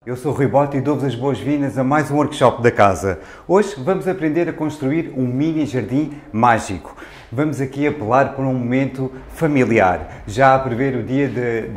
Eu sou o Rui Bota e dou-vos as boas-vindas a mais um workshop da casa. Hoje vamos aprender a construir um mini jardim mágico. Vamos aqui apelar para um momento familiar, já a prever o dia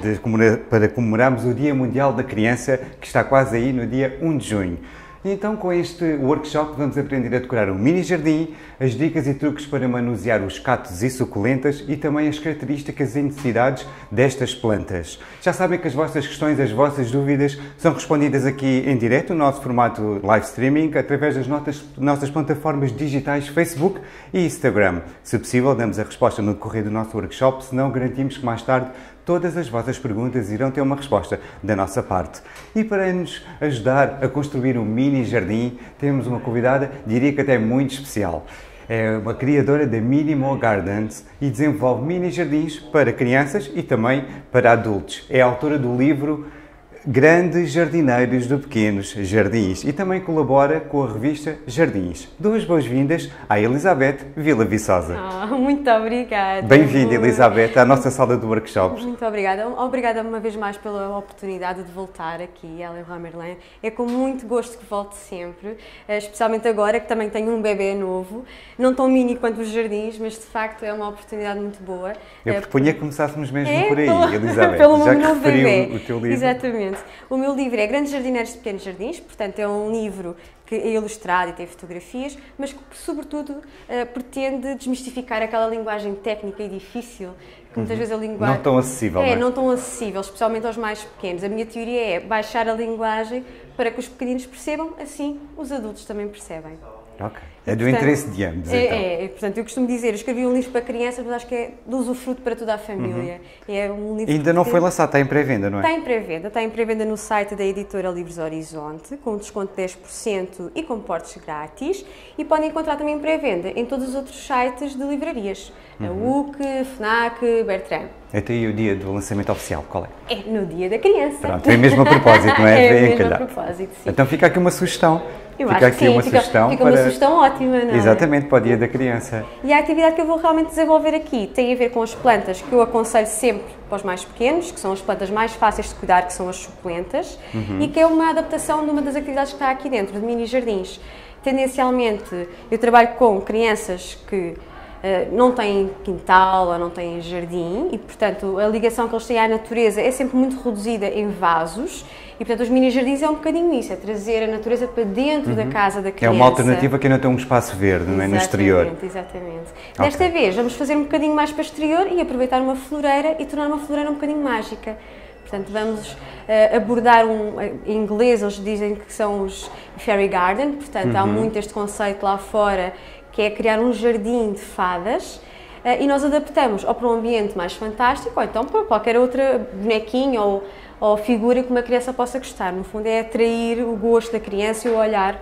para comemorarmos o Dia Mundial da Criança, que está quase aí no dia 1 de junho. E então, com este workshop, vamos aprender a decorar um mini jardim, as dicas e truques para manusear os cactos e suculentas e também as características e necessidades destas plantas. Já sabem que as vossas questões, as vossas dúvidas são respondidas aqui em direto, no nosso formato live streaming, através das nossas plataformas digitais Facebook e Instagram. Se possível, damos a resposta no decorrer do nosso workshop, senão garantimos que mais tarde todas as vossas perguntas irão ter uma resposta da nossa parte. E para nos ajudar a construir um mini jardim, temos uma convidada, diria que até muito especial. É uma criadora da Minimal Gardens e desenvolve mini jardins para crianças e também para adultos. É autora do livro Grandes Jardineiros de Pequenos Jardins e também colabora com a revista Jardins. Duas boas-vindas à Elizabeth Vila Viçosa. Muito obrigada. Bem-vinda, Elizabeth, à nossa sala de workshops. Muito obrigada. Obrigada uma vez mais pela oportunidade de voltar aqui à Leroy Merlin. É com muito gosto que volto sempre, especialmente agora que também tenho um bebê novo, não tão mini quanto os jardins, mas de facto é uma oportunidade muito boa. Eu propunha que começássemos mesmo por aí, Elizabeth, pelo já meu que novo referiu bebê. o teu livro. Exatamente. O meu livro é Grandes Jardineiros de Pequenos Jardins, portanto é um livro que é ilustrado e tem fotografias, mas que sobretudo pretende desmistificar aquela linguagem técnica e difícil, que muitas vezes a linguagem... Não tão acessível, não é? Não tão acessível, especialmente aos mais pequenos. A minha teoria é baixar a linguagem para que os pequeninos percebam, assim os adultos também percebem. Ok. É do interesse de ambos, então. Portanto, eu costumo dizer, eu escrevi um livro para crianças, mas acho que é de usufruto para toda a família. É um livro Ainda não foi lançado, está em pré-venda, não é? Está em pré-venda no site da editora Livros Horizonte, com desconto de 10% e com portes grátis, e podem encontrar também em pré-venda em todos os outros sites de livrarias, a UC, FNAC, Bertrand. Até aí o dia do lançamento oficial, qual é? É no dia da criança. Pronto, é mesmo a propósito, não é? É mesmo a propósito, sim. Então fica aqui uma sugestão. Fica uma sugestão ótima, não é? Exatamente, para o dia da criança. E a atividade que eu vou realmente desenvolver aqui tem a ver com as plantas que eu aconselho sempre para os mais pequenos, que são as plantas mais fáceis de cuidar, que são as suculentas, e que é uma adaptação de uma das atividades que está aqui dentro, de mini jardins. Tendencialmente, eu trabalho com crianças que não têm quintal ou não têm jardim e, portanto, a ligação que eles têm à natureza é sempre muito reduzida em vasos e, portanto, os mini-jardins é um bocadinho isso, é trazer a natureza para dentro da casa da criança. É uma alternativa que ainda tem um espaço verde, não é? No exterior. Exatamente. Desta vez vamos fazer um bocadinho mais para o exterior e aproveitar uma floreira e tornar uma floreira um bocadinho mágica. Portanto, vamos abordar em inglês eles dizem que são os fairy garden, portanto, há muito este conceito lá fora, que é criar um jardim de fadas, e nós adaptamos ou para um ambiente mais fantástico, ou então para qualquer outra bonequinha ou figura que uma criança possa gostar. No fundo é atrair o gosto da criança e o olhar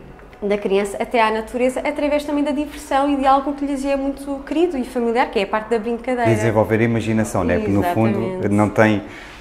da criança até à natureza, através também da diversão e de algo que lhes é muito querido e familiar, que é a parte da brincadeira. Desenvolver a imaginação, né? Porque no fundo não tem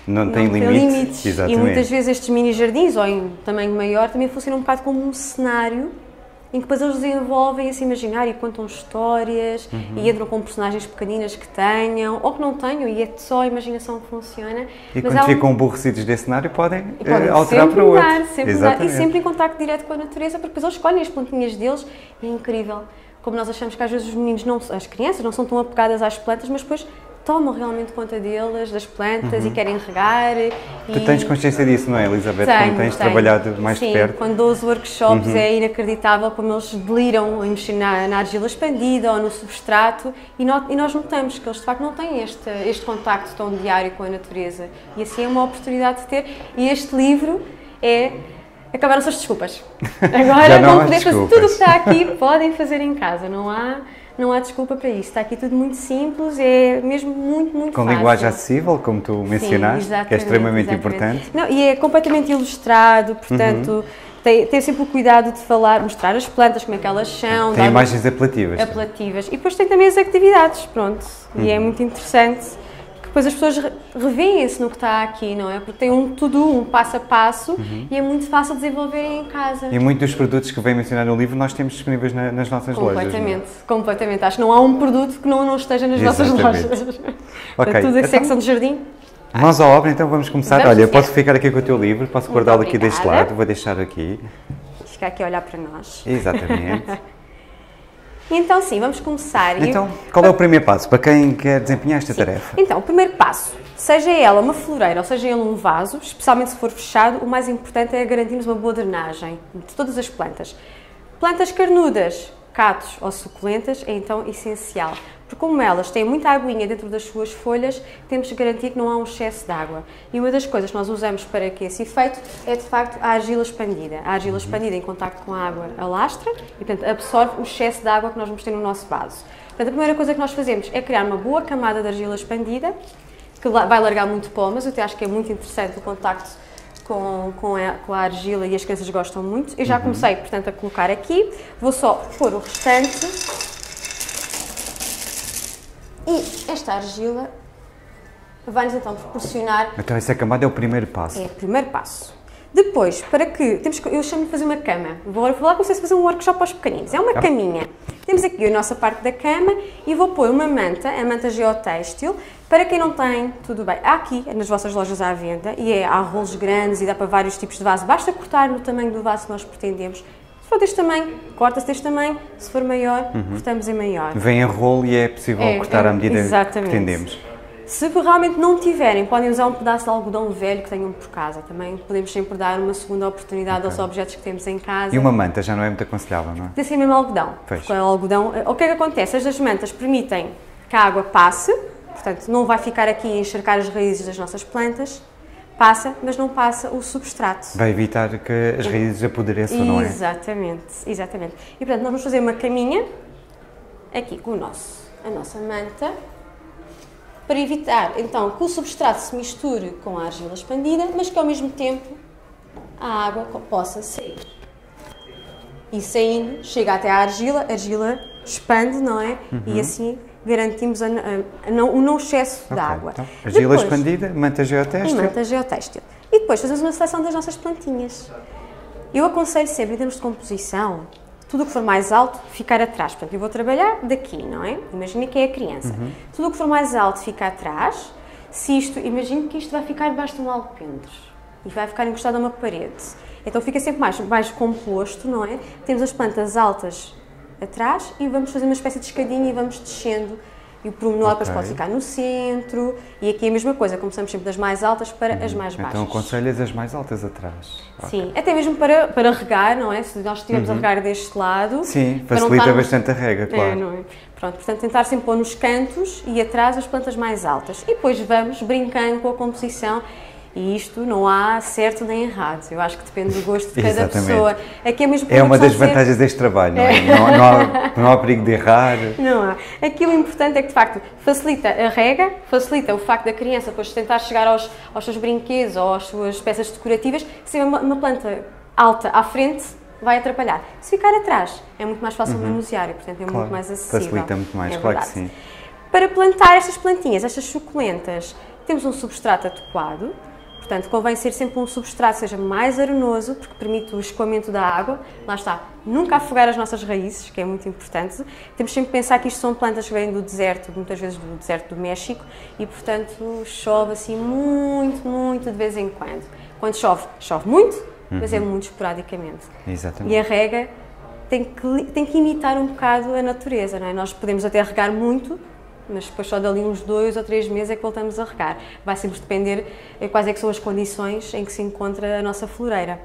limites. E muitas vezes estes mini-jardins, ou em tamanho maior, também funcionam um bocado como um cenário em que depois eles desenvolvem esse imaginário e contam histórias e entram com personagens pequeninas que tenham ou que não tenham e é só a imaginação que funciona. E quando ficam aborrecidos desse cenário podem alterar para outro. E sempre em contacto direto com a natureza, porque depois eles escolhem as plantinhas deles e é incrível. Como nós achamos que às vezes os meninos, as crianças não são tão apegadas às plantas, mas depois tomam realmente conta deles, das plantas e querem regar. Tu tens consciência disso, não é, Elizabeth? Quando tens trabalhado mais de perto? Sim, quando dou os workshops é inacreditável como eles deliram a mexer na argila expandida ou no substrato e nós notamos que eles de facto não têm este contacto tão diário com a natureza e assim é uma oportunidade de ter. E este livro acabaram-se as desculpas. Agora vão poder fazer tudo o que está aqui, podem fazer em casa, não há desculpa para isso. Está aqui tudo muito simples, é mesmo muito fácil. Com linguagem acessível, como tu mencionaste, que é extremamente importante. Não, e é completamente ilustrado, portanto, tem sempre o cuidado de mostrar as plantas, como é que elas são. Tem imagens apelativas. E depois tem também as atividades, pronto. E é muito interessante. Depois as pessoas revêem-se no que está aqui, não é? Porque tem um passo a passo e é muito fácil desenvolverem em casa. E muitos dos produtos que vem mencionar no livro nós temos disponíveis nas nossas lojas. Completamente. Acho que não há um produto que não esteja nas nossas lojas. Ok. Tudo a secção de jardim. Mãos à obra, então vamos começar. Vamos Olha, iniciar. posso ficar aqui com o teu livro, posso Muito guardá-lo aqui deste obrigada. lado, vou deixar aqui. Fica aqui a olhar para nós. Exatamente. Então sim, vamos começar. Então, qual é o primeiro passo para quem quer desempenhar esta tarefa? Então, o primeiro passo, seja ela uma floreira ou seja ele um vaso, especialmente se for fechado, o mais importante é garantirmos uma boa drenagem de todas as plantas. Plantas carnudas, cactos ou suculentas é então essencial, porque como elas têm muita aguinha dentro das suas folhas, temos que garantir que não há um excesso de água. E uma das coisas que nós usamos para que esse efeito é de facto a argila expandida. A argila expandida em contacto com a água alastra e portanto absorve o excesso de água que nós vamos ter no nosso vaso. Portanto, a primeira coisa que nós fazemos é criar uma boa camada de argila expandida, que vai largar muito pó, mas eu até acho que é muito interessante o contacto com a argila e as crianças gostam muito. Eu já comecei, portanto, a colocar aqui. Vou só pôr o restante. E esta argila vai-nos então proporcionar... Então essa camada é o primeiro passo. É o primeiro passo. Depois, para que... eu chamo de fazer uma cama. Vou falar como se fosse fazer um workshop aos pequeninos. É uma caminha. Temos aqui a nossa parte da cama e vou pôr uma manta, a manta geotêxtil. Para quem não tem, tudo bem. Há aqui, nas vossas lojas à venda, e há rolos grandes e dá para vários tipos de vaso. Basta cortar no tamanho do vaso que nós pretendemos. Se for deste tamanho, corta-se deste tamanho. Se for maior, cortamos em maior. Vem em rolo e é possível cortar à medida que pretendemos. Se realmente não tiverem, podem usar um pedaço de algodão velho que tenham por casa. Também podemos sempre dar uma segunda oportunidade aos objetos que temos em casa. E uma manta já não é muito aconselhável, não é? Tem que ser mesmo algodão. Pois. Porque o algodão, o que é que acontece? As mantas permitem que a água passe, portanto não vai ficar aqui a encharcar as raízes das nossas plantas. Passa, mas não passa o substrato. Vai evitar que as raízes apodreçam, não é? Exatamente, exatamente. E portanto nós vamos fazer uma caminha aqui com a nossa manta, para evitar então que o substrato se misture com a argila expandida, mas que ao mesmo tempo a água possa sair. E saindo, chega até a argila expande, não é? E assim garantimos o não excesso de água. Então, argila expandida, manta geotêxtil. E manta geotêxtil. E depois fazemos uma seleção das nossas plantinhas. Eu aconselho sempre, em termos de composição, tudo o que for mais alto, ficar atrás. Portanto, eu vou trabalhar daqui, não é? Imagina que é a criança. Tudo o que for mais alto fica atrás. Imagino que isto vai ficar debaixo de um alpendre e vai ficar encostado a uma parede. Então fica sempre mais composto, não é? Temos as plantas altas atrás e vamos fazer uma espécie de escadinha e vamos descendo. E o promenor depois pode ficar no centro. E aqui é a mesma coisa, começamos sempre das mais altas para as mais baixas. Então aconselhas as mais altas atrás. Sim, até mesmo para regar, não é? Se nós estivermos a regar deste lado... Sim, facilita bastante a rega, claro. Não é? Pronto, portanto, tentar sempre pôr nos cantos e atrás as plantas mais altas. E depois vamos brincando com a composição. E isto não há certo nem errado. Eu acho que depende do gosto de cada Exatamente. pessoa. Aqui é mesmo É uma das vantagens deste trabalho, não é? Não há perigo de errar. Não há. Aqui o importante é que, de facto, facilita a rega, facilita o facto da criança depois tentar chegar aos seus brinquedos ou às suas peças decorativas. Se tiver uma planta alta à frente, vai atrapalhar. Se ficar atrás, é muito mais fácil de manusear e, portanto, é muito mais acessível. Facilita muito mais, claro que sim. Para plantar estas plantinhas, estas suculentas, temos um substrato adequado. Portanto, convém ser sempre um substrato que seja mais arenoso, porque permite o escoamento da água. Lá está, nunca afogar as nossas raízes, que é muito importante. Temos sempre que pensar que isto são plantas que vêm do deserto, muitas vezes do deserto do México, e portanto chove assim muito de vez em quando. Quando chove, chove muito, mas é muito esporadicamente. Exatamente. E a rega tem que imitar um bocado a natureza, não é? Nós podemos até regar muito, mas depois só dali uns 2 ou 3 meses é que voltamos a regar. Vai sempre depender quais é que são as condições em que se encontra a nossa floreira.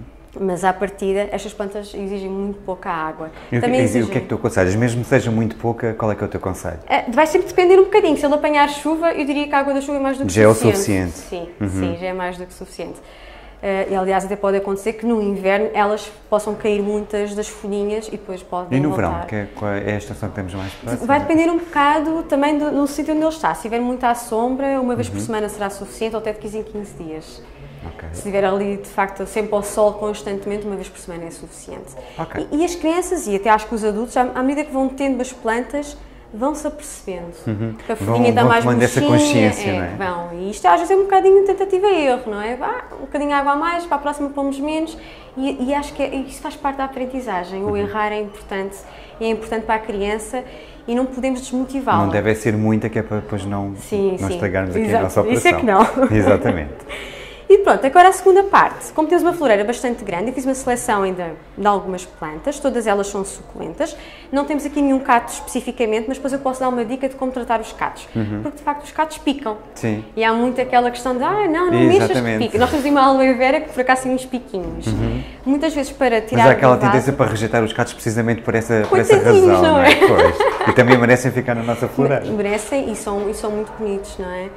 Mas à partida, estas plantas exigem muito pouca água. E o que é que tu aconselhas? Mesmo que seja muito pouca, qual é que é o teu conselho? Vai sempre depender um bocadinho. Se ele apanhar chuva, eu diria que a água da chuva é mais do que suficiente. Já é o suficiente? Sim, já é mais do que suficiente. E, aliás, até pode acontecer que no inverno elas possam cair muitas das folhinhas e depois podem E no voltar. verão, qual é a estação que temos mais próxima? Vai depender um bocado também no sítio onde ele está. Se estiver muito à sombra, uma vez por semana será suficiente, ou até de 15 em 15 dias. Se estiver ali, de facto, sempre ao sol constantemente, uma vez por semana é suficiente. E as crianças, e até acho que os adultos, à medida que vão tendo as plantas, vão-se apercebendo que a folhinha está mais tomando essa consciência, não é? Vão. E isto às vezes é um bocadinho tentativa e erro, não é? Um bocadinho de água a mais, para a próxima pomos menos, e acho que isso faz parte da aprendizagem. O errar é importante, e é importante para a criança, e não podemos desmotivá-la. Não deve ser muita, que é para depois não estragarmos aqui a nossa operação. Isso é que não. Exatamente. E pronto, agora a segunda parte. Como temos uma floreira bastante grande, eu fiz uma seleção ainda de algumas plantas, todas elas são suculentas. Não temos aqui nenhum cacto especificamente, mas depois eu posso dar uma dica de como tratar os cactos. Porque de facto os cactos picam. Sim. E há muito aquela questão de, não mexas que pica. Nós temos uma aloe vera que por acaso tem uns piquinhos. Muitas vezes para tirar. Mas há aquela tendência para rejeitar os cactos precisamente por essa razão, não é? Pois. E também merecem ficar na nossa floreira. Merecem e são muito bonitos, não é?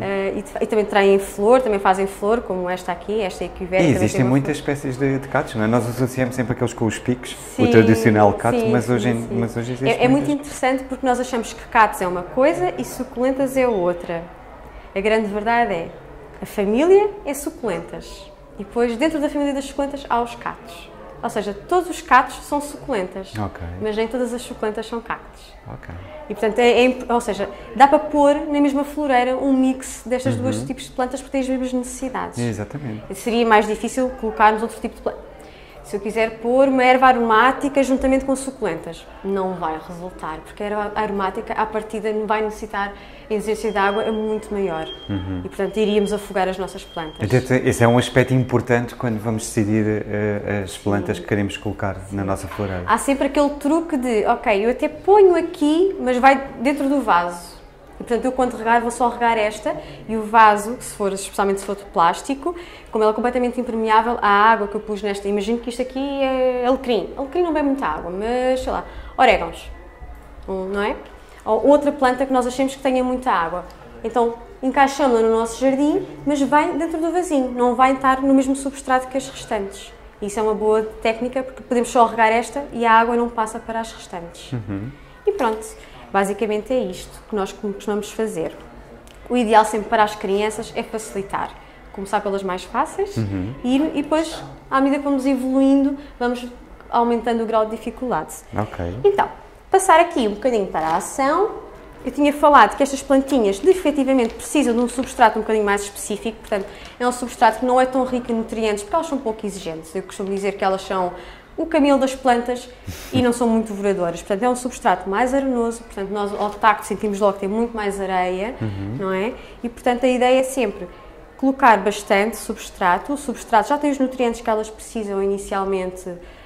E também traem flor, também fazem flor, como esta aqui, esta equivera. E existem muitas espécies de cactos, não é? Nós associamos sempre aqueles com os picos, o tradicional cato, mas hoje existe. É muito interessante porque nós achamos que catos é uma coisa e suculentas é outra. A grande verdade é, a família é suculentas. E depois, dentro da família das suculentas, há os cactos. Ou seja, todos os cactos são suculentas, mas nem todas as suculentas são cactos. E portanto, ou seja, dá para pôr na mesma floreira um mix destas duas tipos de plantas porque têm as mesmas necessidades. Exatamente. Seria mais difícil colocarmos outro tipo de planta. Se eu quiser pôr uma erva aromática juntamente com suculentas, não vai resultar, porque a erva aromática, à partida, vai necessitar a exigência de água muito maior. E, portanto, iríamos afogar as nossas plantas. Esse é um aspecto importante quando vamos decidir as plantas que queremos colocar na nossa floreira. Há sempre aquele truque de, ok, eu até ponho aqui, mas vai dentro do vaso. E, portanto, eu quando regar vou só regar esta e o vaso, especialmente se for de plástico, como ela é completamente impermeável à água que eu pus nesta, imagino que isto aqui é alecrim. Alecrim não bebe muita água, mas sei lá, orégãos, não é? Ou outra planta que nós achemos que tenha muita água. Então, encaixamos-la no nosso jardim, mas vai dentro do vasinho, não vai estar no mesmo substrato que as restantes. Isso é uma boa técnica porque podemos só regar esta e a água não passa para as restantes. E pronto. Basicamente é isto que nós costumamos fazer. O ideal sempre para as crianças é facilitar. Começar pelas mais fáceis e depois, à medida que vamos evoluindo, vamos aumentando o grau de dificuldade. Então, passar aqui um bocadinho para a ação. Eu tinha falado que estas plantinhas efetivamente precisam de um substrato um bocadinho mais específico, portanto, é um substrato que não é tão rico em nutrientes, porque elas são pouco exigentes. Eu costumo dizer que elas são o camelo das plantas e não são muito devoradoras. Portanto, é um substrato mais arenoso, portanto, nós ao tacto sentimos logo que tem muito mais areia, não é? E, portanto, a ideia é sempre colocar bastante substrato. O substrato já tem os nutrientes que elas precisam inicialmente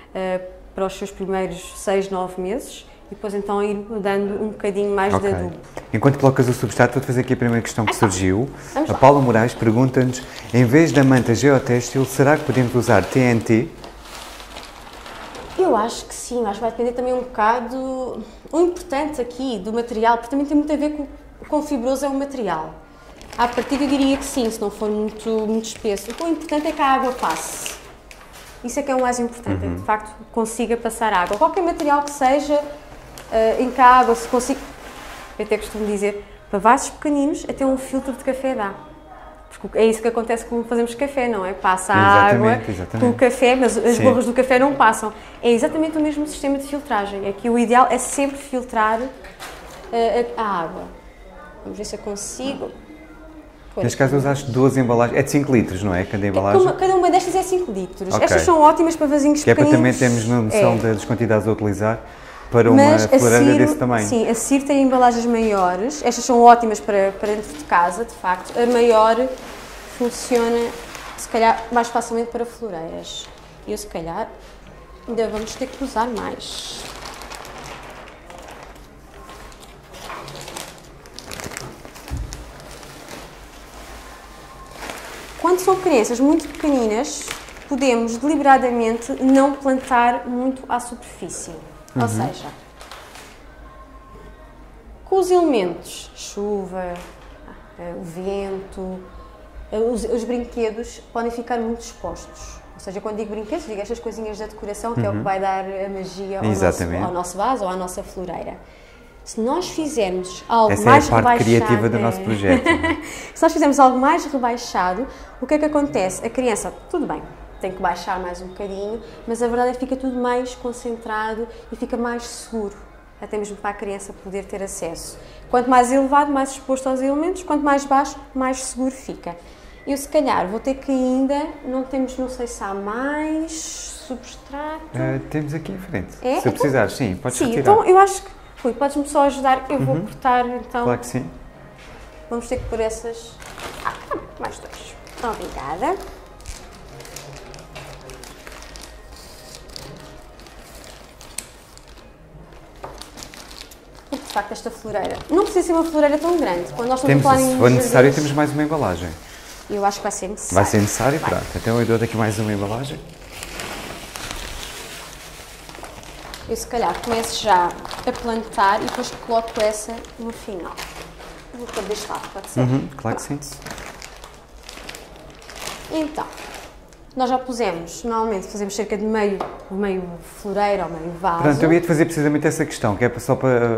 para os seus primeiros 6, 9 meses e depois então ir dando um bocadinho mais de adubo. Enquanto colocas o substrato, vou-te fazer aqui a primeira questão que surgiu. A Paula Moraes pergunta-nos, em vez da manta geotêxtil, será que podemos usar TNT? Eu acho que sim, acho que vai depender também um bocado. O importante aqui do material, porque também tem muito a ver com quão fibroso é o material. À partida eu diria que sim, se não for muito espesso. O importante é que a água passe. Isso é que é o mais importante, é que de facto consiga passar água. Qualquer material que seja, em que a água se consiga. Eu até costumo dizer, para vasos pequeninos, até um filtro de café dá. Porque é isso que acontece quando fazemos café, não é? Passa a água com o café, mas as borras do café não passam. É exatamente o mesmo sistema de filtragem. É que o ideal é sempre filtrar a água. Vamos ver se eu consigo. Neste caso usaste 2 embalagens, é de 5 litros, não é? Cada embalagem? Cada uma destas é 5 litros. Estas são ótimas para vasinhos pequeninos. Que é para também termos noção das quantidades a utilizar para uma floreira desse tamanho. Sim, a CIR tem embalagens maiores. Estas são ótimas para dentro de casa, de facto. A maior funciona, se calhar, mais facilmente para floreiras. E eu, se calhar, ainda vamos ter que usar mais. Quando são crianças muito pequeninas, podemos deliberadamente não plantar muito à superfície. Ou seja, com os elementos, chuva, o vento, os brinquedos podem ficar muito expostos. Ou seja, quando digo brinquedos, digo estas coisinhas da decoração, que é o que vai dar a magia ao nosso vaso ou à nossa floreira. Se nós fizermos algo mais rebaixado... Essa é a parte criativa do nosso projeto. Se nós fizermos algo mais rebaixado, o que é que acontece? A criança, tudo bem, tem que baixar mais um bocadinho, mas a verdade é que fica tudo mais concentrado e fica mais seguro, até mesmo para a criança poder ter acesso. Quanto mais elevado, mais exposto aos elementos, quanto mais baixo, mais seguro fica. Eu, se calhar, vou ter que ainda, não sei se há mais substrato... temos aqui em frente, é? se precisar, sim, podes retirar. Então eu acho que Rui, podes-me só ajudar? Eu vou cortar, então. Claro que sim. Vamos ter que pôr essas... mais 2. Obrigada. E, de facto, esta floreira não precisa ser uma floreira tão grande. Quando nós estamos a falar em Se for necessário, temos mais uma embalagem. Eu acho que vai ser necessário. Vai ser necessário? Pronto. Então eu dou daqui mais uma embalagem. Eu, se calhar, começo já a plantar e depois coloco essa no final. Vou pôr deste lado, pode ser? Claro que sim. Então, nós já pusemos, normalmente fazemos cerca de meio floreiro ou meio vaso. Pronto, eu ia-te fazer precisamente essa questão, que é só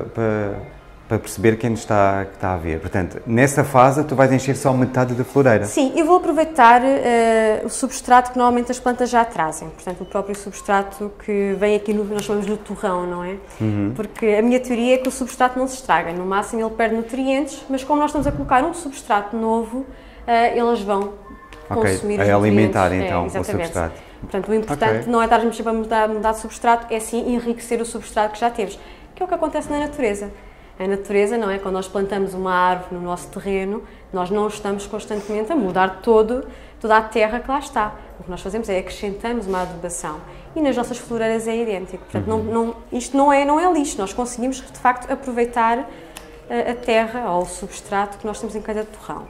para perceber quem está a ver. Portanto, nessa fase tu vais encher só metade da floreira. Sim, eu vou aproveitar o substrato que normalmente as plantas já trazem. Portanto, o próprio substrato que vem aqui, nós chamamos no torrão, não é? Porque a minha teoria é que o substrato não se estraga. No máximo ele perde nutrientes, mas como nós estamos a colocar um substrato novo, eles vão consumir os nutrientes. Alimentar então o substrato. Portanto, o importante não é estarmos sempre a mudar de substrato, é sim enriquecer o substrato que já temos, que é o que acontece na natureza. A natureza, não é? Quando nós plantamos uma árvore no nosso terreno, nós não estamos constantemente a mudar toda a terra que lá está. O que nós fazemos é acrescentamos uma adubação. E nas nossas floreiras é idêntico. Portanto, isto não é lixo. Nós conseguimos, de facto, aproveitar a terra ou o substrato que nós temos em cada torrão.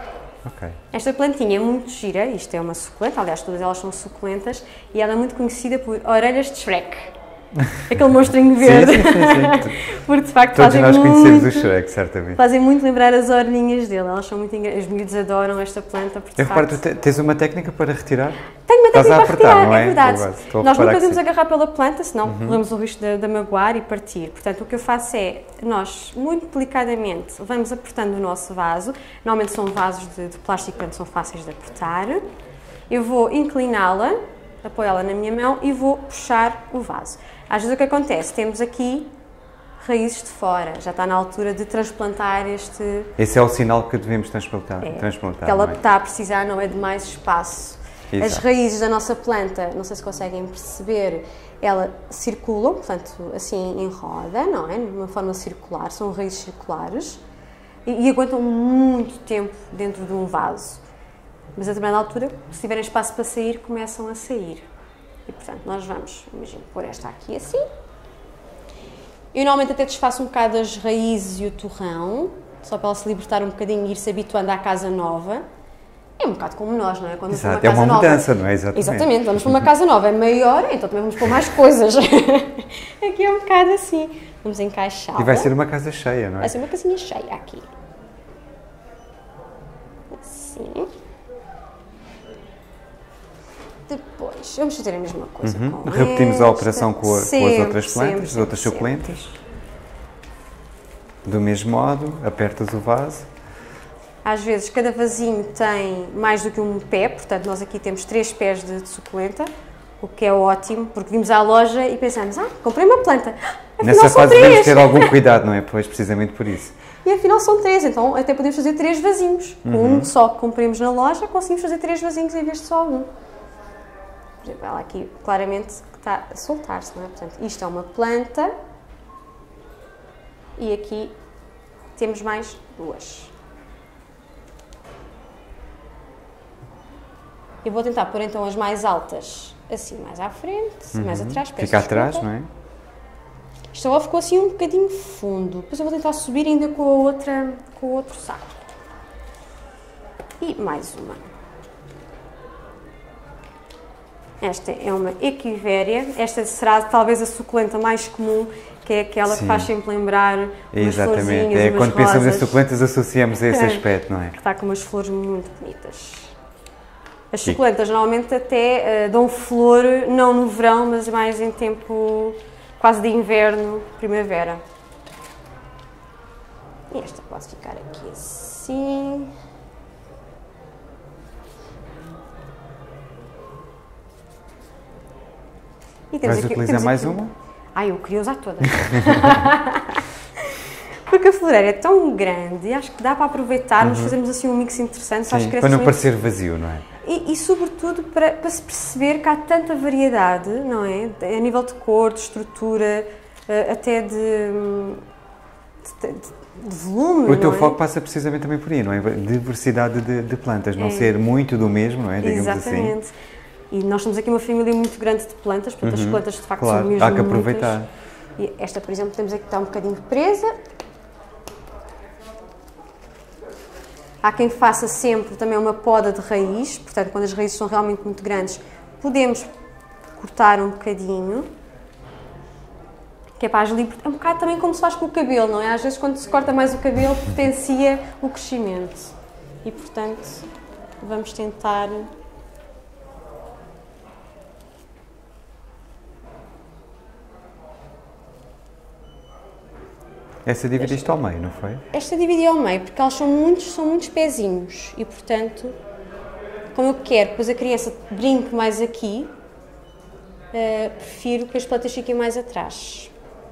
Esta plantinha é muito gira. Isto é uma suculenta. Aliás, todas elas são suculentas. E ela é muito conhecida por orelhas de Shrek. Aquele monstrinho verde. Sim. Porque de facto todos nós conhecemos o Shrek, certamente. Fazem muito lembrar as orelhinhas dele. Elas são muito engraçadas. Os miúdos adoram esta planta. Porque, eu reparo, tu tens uma técnica para retirar? Tenho uma técnica para retirar, não é? É verdade. Nós nunca devemos sim. agarrar pela planta, senão corremos o risco de magoar e partir. Portanto, o que eu faço é, nós, muito delicadamente, vamos apertando o nosso vaso. Normalmente são vasos de plástico, portanto são fáceis de apertar. Eu vou incliná-la, apoiá-la na minha mão e vou puxar o vaso. Às vezes o que acontece, temos aqui raízes de fora, já está na altura de transplantar este... Esse é o sinal que devemos transplantar. Que ela está a precisar, não é, de mais espaço. Exato. As raízes da nossa planta, não sei se conseguem perceber, ela circulam, portanto, assim em roda, não é? De uma forma circular, são raízes circulares e aguentam muito tempo dentro de um vaso. Mas a determinada altura, se tiverem espaço para sair, começam a sair. E, portanto, nós vamos, imagina, pôr esta aqui assim. Eu normalmente até desfaço um bocado as raízes e o torrão, só para ela se libertar um bocadinho e ir-se habituando à casa nova. É um bocado como nós, não é? Quando Exato, é uma mudança, não é? Exatamente, vamos para uma casa nova, é maior, então também vamos pôr mais coisas. Aqui é um bocado assim. Vamos encaixar. E vai ser uma casa cheia, não é? Vai ser uma casinha cheia aqui. Assim. Depois, vamos fazer a mesma coisa com repetimos a operação com as outras plantas, as outras sempre. suculentas. Do mesmo modo, apertas o vaso. Às vezes, cada vasinho tem mais do que um pé, portanto, nós aqui temos 3 pés de suculenta, o que é ótimo, porque vimos à loja e pensamos, comprei uma planta, afinal nessa são fase 3. devemos ter algum cuidado, não é? Pois, precisamente por isso. E afinal são 3, então até podemos fazer 3 vasinhos. Com um só que compramos na loja, conseguimos fazer 3 vasinhos em vez de só um. Por exemplo, ela aqui claramente está a soltar-se, não é? Portanto, isto é uma planta e aqui temos mais 2. Eu vou tentar pôr então as mais altas assim mais à frente, mais atrás. Fica atrás, não é? Isto agora ficou assim um bocadinho fundo. Depois eu vou tentar subir ainda com o outro saco. E mais uma. Esta é uma equivéria. Esta será talvez a suculenta mais comum, que é aquela que faz sempre lembrar umas florzinhas, umas quando pensamos em rosas. suculentas associamos a esse aspecto, não é? Que está com umas flores muito bonitas. As suculentas normalmente até dão flor, não no verão, mas mais em tempo quase de inverno, primavera. E esta pode ficar aqui assim. E Vais utilizar mais uma? Eu queria usar todas. Porque a floreira é tão grande e acho que dá para aproveitarmos, fazermos assim um mix interessante. Sim, para não parecer vazio, não é? E sobretudo para se perceber que há tanta variedade, não é? A nível de cor, de estrutura, até de volume. O teu foco passa precisamente também por aí, não é? Diversidade de plantas, não ser muito do mesmo, não é? Digamos exatamente. Assim. E nós temos aqui uma família muito grande de plantas, portanto as plantas de facto claro, são mesmo há que aproveitar. E esta, por exemplo, temos aqui que está um bocadinho presa. Há quem faça sempre também uma poda de raiz, portanto quando as raízes são realmente muito grandes, podemos cortar um bocadinho. Que é para agir, é um bocado também como se faz com o cabelo, não é? Às vezes quando se corta mais o cabelo potencia o crescimento. E portanto, vamos tentar... Essa dividiste ao meio, não foi? Esta dividi ao meio, porque elas são muitos pezinhos. E portanto, como eu quero, depois a criança brinque mais aqui, prefiro que as plantas fiquem mais atrás.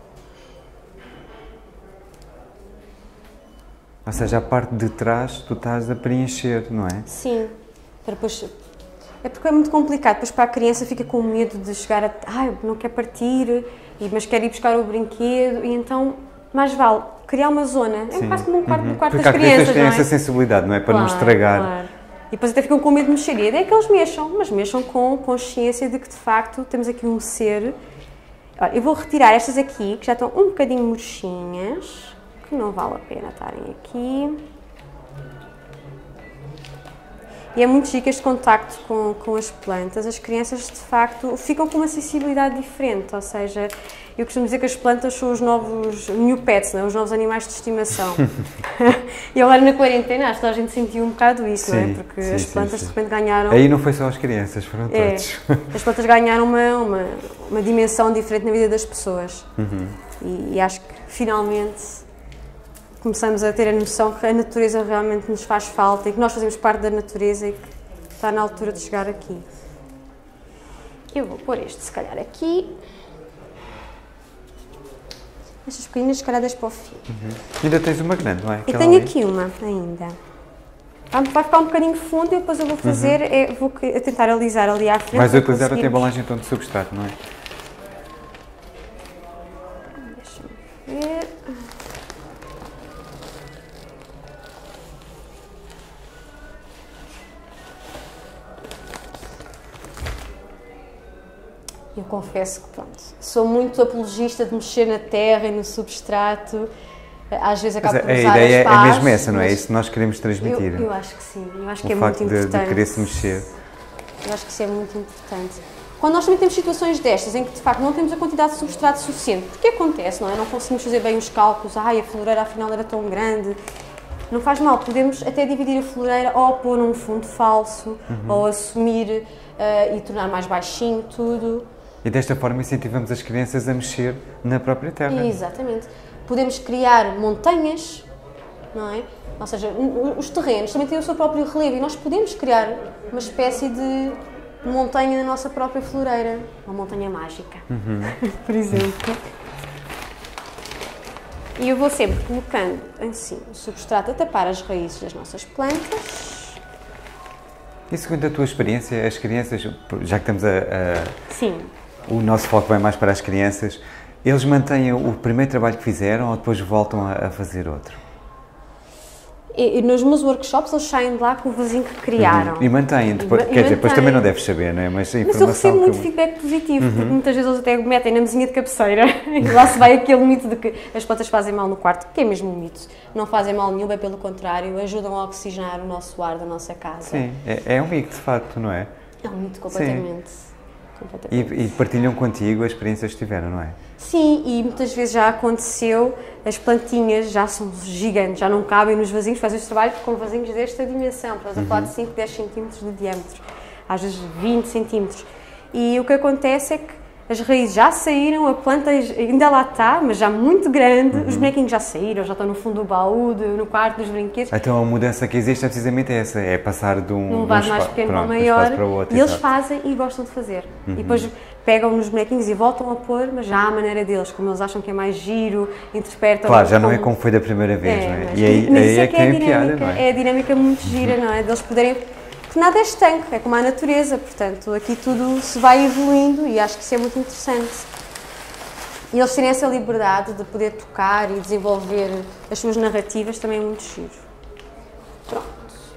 Ou seja, a parte de trás tu estás a preencher, não é? Sim. Para depois... É porque é muito complicado, depois para a criança fica com medo de chegar a... não quer partir, mas quer ir buscar o brinquedo, e então mais vale criar uma zona. É quase como um quarto, quarto das crianças, porque as crianças têm não é? essa sensibilidade, não é? Para não estragar. Claro. E depois até ficam com medo de mexer. E a ideia é que eles mexam, mas mexam com consciência de que de facto temos aqui um ser... Olha, eu vou retirar estas aqui, que já estão um bocadinho murchinhas, que não vale a pena estarem aqui. E é muito chique este contacto com as plantas. As crianças, de facto, ficam com uma sensibilidade diferente, ou seja, eu costumo dizer que as plantas são os novos new pets, não é? Os novos animais de estimação. E agora na quarentena, acho que a gente sentiu um bocado isso, não é? Porque as plantas de repente ganharam... Aí não foi só as crianças, foram todos. As plantas ganharam uma dimensão diferente na vida das pessoas. E acho que finalmente começamos a ter a noção que a natureza realmente nos faz falta e que nós fazemos parte da natureza e que está na altura de chegar aqui. Eu vou pôr este, se calhar, aqui. Estas pequeninas, se calhar, deixo para o fim. Ainda tens uma grande, não é? Eu tenho aqui uma ainda. Vai ficar um bocadinho fundo e depois eu vou fazer, vou tentar alisar ali à frente. Vais utilizar a tua embalagem então de substrato, não é? Deixa-me ver. Eu confesso que, pronto, sou muito apologista de mexer na terra e no substrato. Às vezes acabo por usar a ideia as pás, é mesmo essa, não é? Isso que nós queremos transmitir. Eu acho que sim, eu acho que é muito importante. O facto de querer-se mexer. Eu acho que isso é muito importante. Quando nós também temos situações destas, em que de facto não temos a quantidade de substrato suficiente, porque acontece, não é? Não conseguimos fazer bem os cálculos, a floreira afinal era tão grande. Não faz mal, podemos até dividir a floreira ou pôr num fundo falso, ou assumir e tornar mais baixinho tudo. E desta forma incentivamos as crianças a mexer na própria terra. Exatamente. Podemos criar montanhas, não é? Ou seja, os terrenos também têm o seu próprio relevo e nós podemos criar uma espécie de montanha na nossa própria floreira. Uma montanha mágica, por exemplo. E eu vou sempre colocando assim o substrato a tapar as raízes das nossas plantas. E segundo a tua experiência, as crianças, já que estamos Sim. O nosso foco vai mais para as crianças, eles mantêm o primeiro trabalho que fizeram ou depois voltam a fazer outro? E nos meus workshops eles saem de lá com o vasinho que criaram. E mantêm, depois, quer dizer, depois também não deves saber, não é? Mas a informação eu recebo muito feedback positivo, porque muitas vezes eles até metem na mesinha de cabeceira e lá se vai aquele mito de que as plantas fazem mal no quarto, que é mesmo um mito. Não fazem mal nenhum, é pelo contrário, ajudam a oxigenar o nosso ar da nossa casa. Sim, é um mito de facto, não é? É um mito completamente. E partilham contigo as experiências que tiveram, não é? Sim, e muitas vezes já aconteceu, as plantinhas já são gigantes, já não cabem nos vasinhos, fazem os trabalhos com vasinhos desta dimensão, estamos a falar de 5, 10 centímetros de diâmetro, às vezes 20 centímetros. E o que acontece é que as raízes já saíram, a planta ainda lá está, mas já muito grande, os bonequinhos já saíram, já estão no fundo do baú, no quarto dos brinquedos. Então a mudança que existe é precisamente essa, é passar de um vaso mais pequeno para o maior, para o outro, e eles fazem e gostam de fazer. E depois pegam nos bonequinhos e voltam a pôr, mas já à maneira deles, como eles acham que é mais giro, interpretam... Claro, já não é como foi da primeira vez, não é? E aí é que tem a piada, não é? É a dinâmica muito gira, não é? Deles poderem... Porque nada é estanque, é como a natureza, portanto, aqui tudo se vai evoluindo e acho que isso é muito interessante. E eles terem essa liberdade de poder tocar e desenvolver as suas narrativas também é muito giro. Pronto.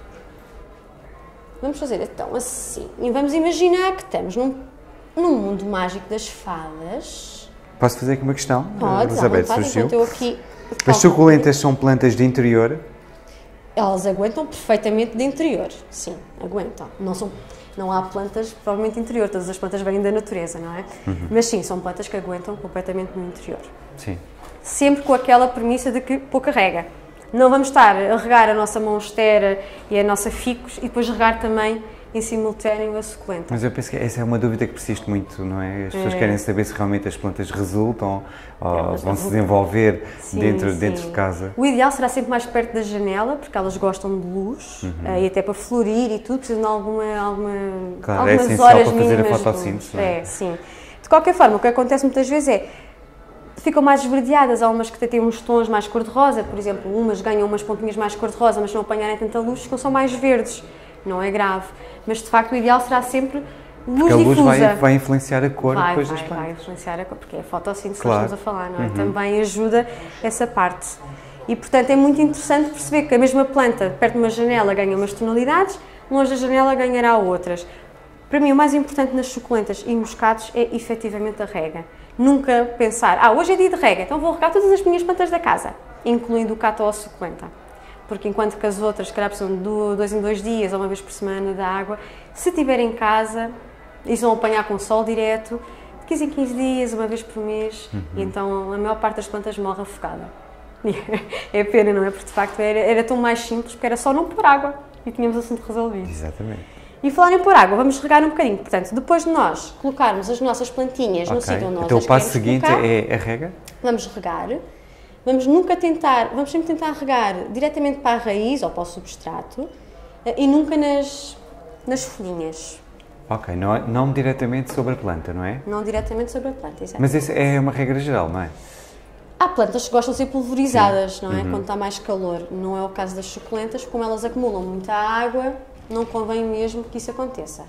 Vamos fazer então assim. E vamos imaginar que estamos num mundo mágico das fadas. Posso fazer aqui uma questão? Pode, Elizabeth, surgiu. Eu aqui... As suculentas são plantas de interior? Elas aguentam perfeitamente de interior, sim, aguentam. Não há plantas provavelmente de interior, todas as plantas vêm da natureza, não é? Mas sim, são plantas que aguentam completamente no interior. Sim. Sempre com aquela premissa de que pouca rega. Não vamos estar a regar a nossa monstera e a nossa ficus e depois regar também em simultâneo a suculenta. Mas eu penso que essa é uma dúvida que persiste muito, não é? As pessoas querem saber se realmente as plantas resultam ou vão se desenvolver dentro de casa. O ideal será sempre mais perto da janela, porque elas gostam de luz e até para florir e tudo, precisam de algumas horas para mínimas fazer a fotossíntese. Sim. De qualquer forma, o que acontece muitas vezes é ficam mais esverdeadas, há umas que têm uns tons mais cor-de-rosa, por exemplo, umas ganham umas pontinhas mais cor-de-rosa, mas se não apanharem tanta luz, ficam só mais verdes. Não é grave, mas de facto o ideal será sempre luz difusa. Porque a luz vai influenciar a cor depois das plantas. Vai influenciar a cor, porque é a fotossíntese claro. que nós estamos a falar, não é? Também ajuda essa parte. E portanto é muito interessante perceber que a mesma planta, perto de uma janela, ganha umas tonalidades, longe da janela ganhará outras. Para mim o mais importante nas suculentas e moscados é efetivamente a rega. Nunca pensar, hoje é dia de rega, então vou regar todas as minhas plantas da casa, incluindo o cato ou a suculenta. Porque enquanto que as outras, se calhar, precisam de 2 em 2 dias ou uma vez por semana da água, se tiver em casa, eles vão apanhar com sol direto, de 15 em 15 dias, uma vez por mês, e então a maior parte das plantas morre afogada. É pena, não é? Porque de facto era tão mais simples, porque era só não pôr água e tínhamos o assunto resolvido. Exatamente. E falar em pôr água, vamos regar um bocadinho. Portanto, depois de nós colocarmos as nossas plantinhas no sítio onde nós então as o passo queremos seguinte colocar, é a rega? vamos regar. Vamos sempre tentar regar diretamente para a raiz ou para o substrato e nunca nas folhinhas. Ok, não diretamente sobre a planta, não é? Não diretamente sobre a planta, exato. Mas isso é uma regra geral, não é? Há plantas que gostam de ser pulverizadas, não é? Quando está mais calor. Não é o caso das suculentas, como elas acumulam muita água, não convém mesmo que isso aconteça.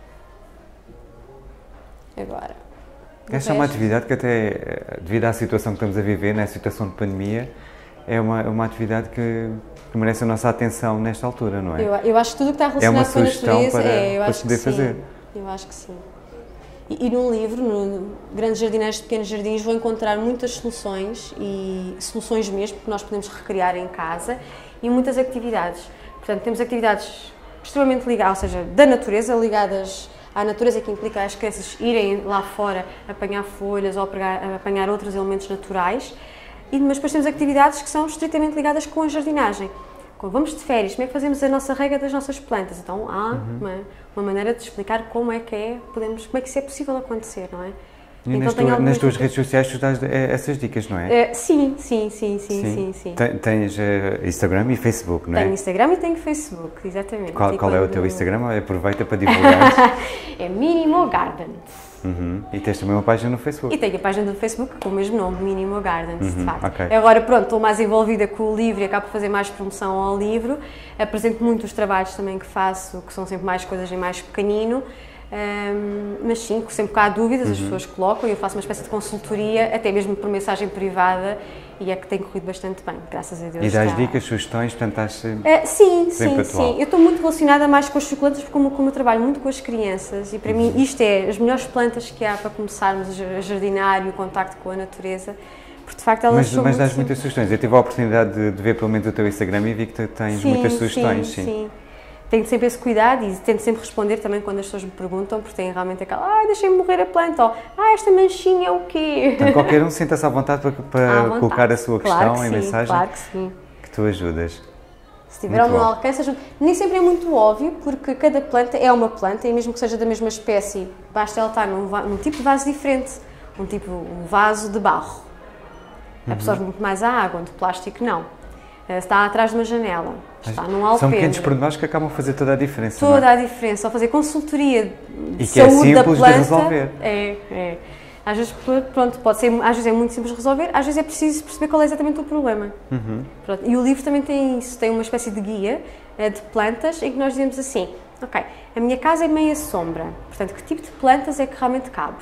Agora... Esta é uma atividade que até, devido à situação que estamos a viver, na situação de pandemia, é uma atividade que merece a nossa atenção nesta altura, não é? Eu acho que tudo o que está relacionado com a natureza para poder fazer. Eu acho que sim. E num livro, no Grandes Jardineiros de Pequenos Jardins, vou encontrar muitas soluções, e soluções mesmo, que nós podemos recriar em casa, e muitas atividades. Portanto, temos atividades extremamente ligadas, ou seja, da natureza, ligadas à natureza, que implica as crianças irem lá fora apanhar folhas ou apanhar outros elementos naturais, mas depois temos atividades que são estritamente ligadas com a jardinagem. Quando vamos de férias, como é que fazemos a nossa rega das nossas plantas? Então há uma maneira de explicar como é que isso é possível acontecer, não é? E então, nas tuas redes sociais tu dás essas dicas, não é? Sim. Tens Instagram e Facebook, não é? Tenho Instagram e tenho Facebook, exatamente. Qual é o teu Instagram? Aproveita para divulgar. É Minimal Garden. E tens também uma página no Facebook? E tenho a página do Facebook com o mesmo nome, Minimal Gardens, de facto. Okay. Agora, pronto, estou mais envolvida com o livro e acabo por fazer mais promoção ao livro. Apresento muito os trabalhos também que faço, que são sempre mais coisas em mais pequenino. Mas sim, sempre que há dúvidas, as pessoas colocam e eu faço uma espécie de consultoria, até mesmo por mensagem privada, e é que tem corrido bastante bem, graças a Deus. E dás dicas, sugestões, portanto estás sim. atual. Eu estou muito relacionada mais com as suculentas, porque como eu trabalho muito com as crianças, e para mim isto é as melhores plantas que há para começarmos a jardinar e o contacto com a natureza, porque de facto elas são Mas dás muitas sugestões. Eu tive a oportunidade de ver pelo menos o teu Instagram e vi que tens muitas sugestões. Sim. Tenho sempre esse cuidado e tento sempre responder também quando as pessoas me perguntam, porque tem realmente aquela, deixem-me morrer a planta, ou esta manchinha é o quê? Então, qualquer um sinta-se à vontade para colocar a sua questão em mensagem, claro que sim. Que tu ajudas. Se tiver ao meu alcance, ajuda. Nem sempre é muito óbvio, porque cada planta é uma planta, e mesmo que seja da mesma espécie, basta ela estar num tipo de vaso diferente, um vaso de barro. Absorve muito mais a água, de plástico não. Está atrás de uma janela, está num alpendre. São pequenos pormenores que acabam a fazer toda a diferença. Toda a diferença, ao fazer consultoria de saúde da planta. E que é simples de resolver. É. Às vezes, pronto, às vezes é muito simples de resolver, às vezes é preciso perceber qual é exatamente o problema. Pronto, e o livro também tem isso, tem uma espécie de guia de plantas em que nós dizemos assim, ok, a minha casa é meia sombra, portanto, que tipo de plantas é que realmente cabe?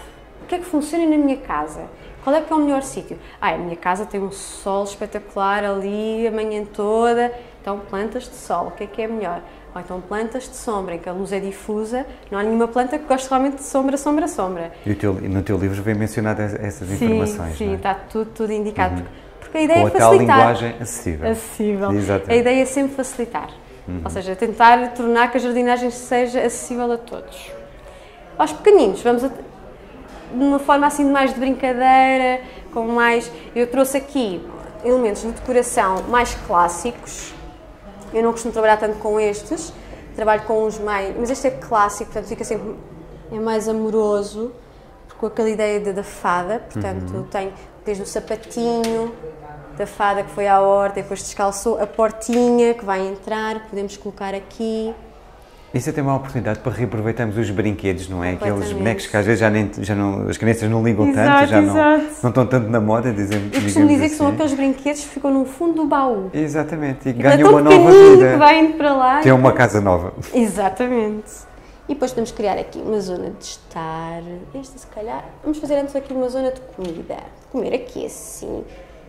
o que é que funciona na minha casa? Qual é que é o melhor sítio? A minha casa tem um sol espetacular ali a manhã toda, então plantas de sol, o que é melhor? Ou então plantas de sombra, em que a luz é difusa, não há nenhuma planta que goste realmente de sombra, sombra, sombra. E no teu livro vem mencionado essas informações, sim, não é? está tudo indicado. Porque a ideia é facilitar. Com a tal linguagem acessível. Acessível. Exatamente. A ideia é sempre facilitar. Ou seja, tentar tornar que a jardinagem seja acessível a todos. Aos pequeninos, vamos de uma forma assim mais de brincadeira, com mais... Eu trouxe aqui elementos de decoração mais clássicos. Eu não costumo trabalhar tanto com estes, trabalho com os mais... Mas este é clássico, portanto fica sempre... É mais amoroso, com aquela ideia da fada, portanto tem desde o sapatinho da fada que foi à horta e depois descalçou, a portinha que vai entrar, podemos colocar aqui. Isso é até uma oportunidade para reaproveitarmos os brinquedos, não é? Aqueles bonecos que às vezes já não, as crianças não ligam tanto, já não estão tanto na moda, dizemos. Eu costumo dizer que são aqueles brinquedos que ficam no fundo do baú. Exatamente, e ganham uma nova vida. vida. Que vai indo para lá. Tem uma casa nova. Exatamente. E depois podemos criar aqui uma zona de estar. Esta se calhar, vamos fazer antes aqui uma zona de comida. Comer aqui assim.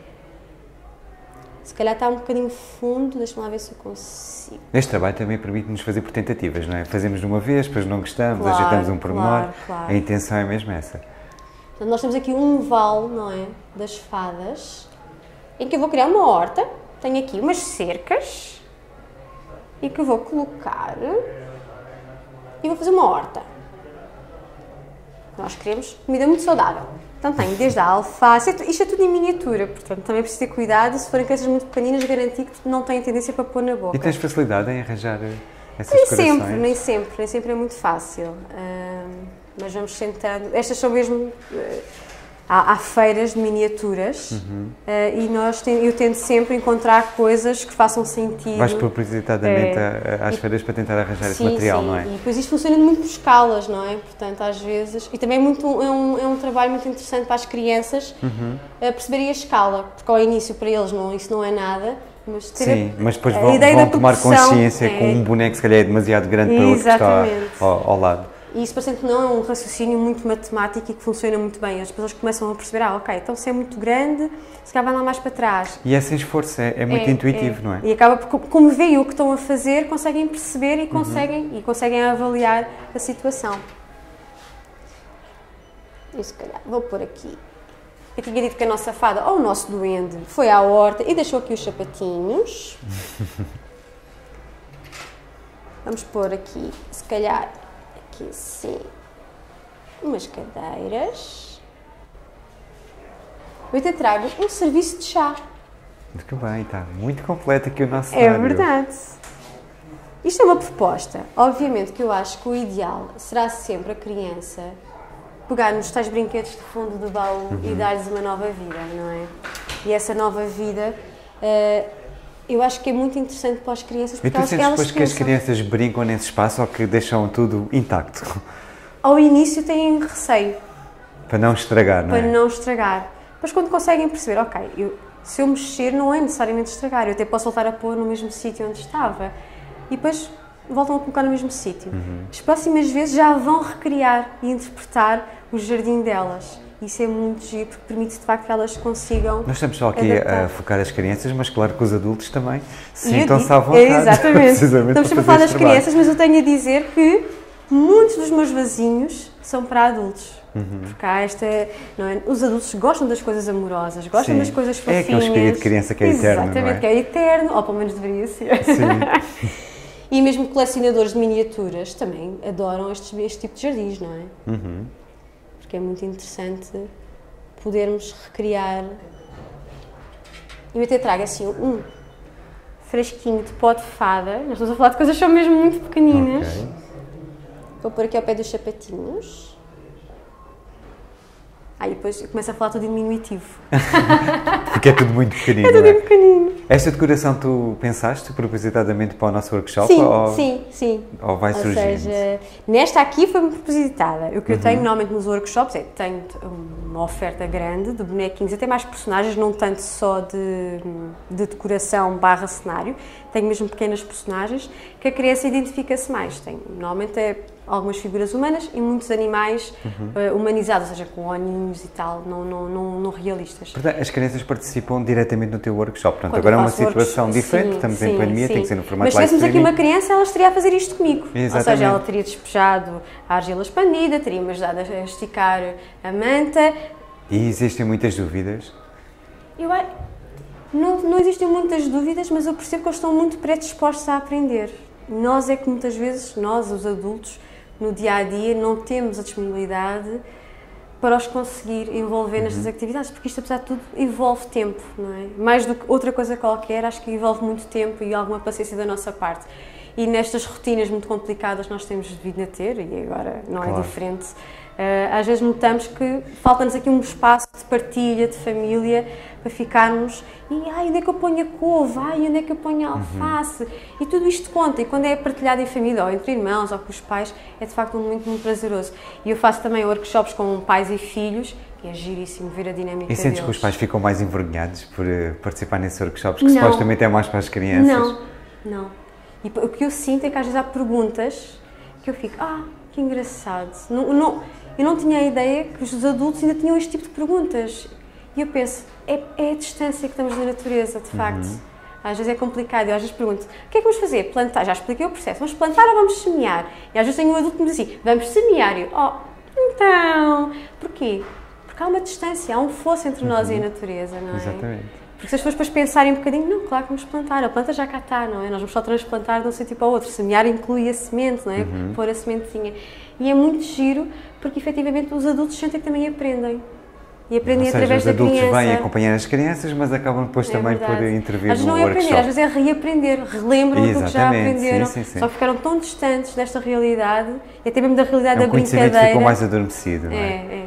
Se calhar está um bocadinho fundo, deixa-me lá ver se eu consigo. Este trabalho também permite-nos fazer por tentativas, não é? Fazemos de uma vez, depois não gostamos, claro, ajeitamos um pormenor. Claro. A intenção é mesmo essa. Portanto, nós temos aqui um vale, não é? Das fadas, em que eu vou criar uma horta. Tenho aqui umas cercas e que eu vou colocar e vou fazer uma horta. Nós queremos comida muito saudável. Então tenho desde a alface, isto é tudo em miniatura, portanto também é preciso ter cuidado, se forem crianças muito pequeninas, garantir que não têm tendência para pôr na boca. E tens facilidade em arranjar essas decorações? Nem sempre é muito fácil, mas vamos tentando, estas são mesmo, há feiras de miniaturas e eu tento sempre encontrar coisas que façam sentido. Vais propositadamente às feiras para tentar arranjar esse material, não é? E depois isto funciona muito por escalas, não é? Portanto, às vezes... E também é um trabalho muito interessante para as crianças perceberem a escala, porque ao início para eles isso não é nada, mas mas depois vão tomar consciência que um boneco se calhar é demasiado grande para outro que está ao lado. E isso parecendo que não é um raciocínio muito matemático e que funciona muito bem. As pessoas começam a perceber, ok, então se é muito grande, se calhar vai lá mais para trás. E é sem esforço, é muito intuitivo, não é? E acaba por, como veem o que estão a fazer, conseguem perceber e conseguem avaliar a situação. E se calhar vou pôr aqui. Eu tinha dito que a nossa fada, ou o nosso duende, foi à horta e deixou aqui os sapatinhos. Vamos pôr aqui, se calhar... Aqui sim, umas cadeiras. Eu até trago um serviço de chá. Muito bem, está muito completo aqui o nosso cenário. É verdade. Isto é uma proposta. Obviamente que eu acho que o ideal será sempre a criança pegar nos tais brinquedos de fundo do baú e dar-lhes uma nova vida, não é? E essa nova vida... eu acho que é muito interessante para as crianças porque elas depois que as crianças brincam nesse espaço ou que deixam tudo intacto? Ao início têm receio. Para não estragar, não é? Para não estragar. Mas quando conseguem perceber, ok, se eu mexer não é necessariamente estragar, eu até posso voltar a pôr no mesmo sítio onde estava. E depois voltam a colocar no mesmo sítio. As próximas vezes já vão recriar e interpretar o jardim delas. Isso é muito giro, porque permite de facto que elas consigam. Nós estamos só aqui a focar as crianças, mas claro que os adultos também sintam-se à vontade. Exatamente. Estamos sempre a falar das crianças, mas eu tenho a dizer que muitos dos meus vasinhos são para adultos. Porque há não é? Os adultos gostam das coisas amorosas, gostam das coisas fofinhas. É aquele espírito de criança que é eterno. Exatamente, que é eterno, ou pelo menos deveria ser. Sim. E mesmo colecionadores de miniaturas também adoram este tipo de jardins, não é? Porque é muito interessante podermos recriar. Eu até trago assim um frasquinho de pó de fada. Nós estamos a falar de coisas que são mesmo muito pequeninas. Vou pôr aqui ao pé dos sapatinhos. E depois começo a falar tudo em diminutivo. Porque é tudo muito pequenino. É tudo muito pequenino. Esta decoração tu pensaste propositadamente para o nosso workshop? Sim. Ou vai surgindo? Ou seja, nesta aqui foi propositada. O que eu tenho normalmente nos workshops tenho uma oferta grande de bonequinhos, até mais personagens, não tanto só de decoração / cenário. Tenho mesmo pequenas personagens que a criança identifica-se mais. Normalmente algumas figuras humanas e muitos animais humanizados, ou seja, com olhinhos e tal, não realistas. Portanto, as crianças participam diretamente no teu workshop. Portanto, agora é uma situação diferente, estamos em pandemia, tem que ser no formato live streaming. Mas se tivéssemos aqui uma criança, ela estaria a fazer isto comigo. Exatamente. Ou seja, ela teria despejado a argila expandida, teria-me ajudado a esticar a manta. E existem muitas dúvidas? Não existem muitas dúvidas, mas eu percebo que eles estão muito predispostos a aprender. Nós é que muitas vezes, nós, os adultos, no dia-a-dia, não temos a disponibilidade para os conseguir envolver nestas atividades, porque isto, apesar de tudo, envolve tempo, não é? Mais do que outra coisa qualquer, acho que envolve muito tempo e alguma paciência da nossa parte. E nestas rotinas muito complicadas nós temos vindo a ter, e agora não é diferente, às vezes notamos que falta-nos aqui um espaço de partilha, de família, para ficarmos e onde é que eu ponho a couve, onde é que eu ponho a alface, e tudo isto conta, e quando é partilhado em família, ou entre irmãos, ou com os pais, é de facto um momento muito prazeroso. E eu faço também workshops com pais e filhos, e é giríssimo ver a dinâmica deles. E sentes que os pais ficam mais envergonhados por participar nesses workshops, que supostamente é mais para as crianças? Não. E o que eu sinto é que às vezes há perguntas que eu fico, que engraçado, eu não tinha a ideia que os adultos ainda tinham este tipo de perguntas. E eu penso, é a distância que estamos da natureza, de facto. Às vezes é complicado, eu às vezes pergunto, o que é que vamos fazer? Plantar? Já expliquei o processo, vamos plantar ou vamos semear? E às vezes tenho um adulto que me diz assim, vamos semear. E eu, então, porquê? Porque há uma distância, há um fosso entre nós e a natureza, não é? Exatamente. Porque se as pessoas depois pensarem um bocadinho, não, claro que vamos plantar, a planta já cá está, não é? Nós vamos só transplantar de um sítio para o outro. Semear inclui a semente, não é? Pôr a sementinha. E é muito giro, porque efetivamente os adultos sentem que também aprendem. E aprendem através da criança. Os adultos vêm acompanhar as crianças, mas acabam depois também por intervir às vezes no não é workshop. Aprender, às vezes é reaprender, relembram aquilo que já aprenderam, sim. só ficaram tão distantes desta realidade, e até mesmo da realidade da brincadeira. O conhecimento ficou mais adormecido, não é?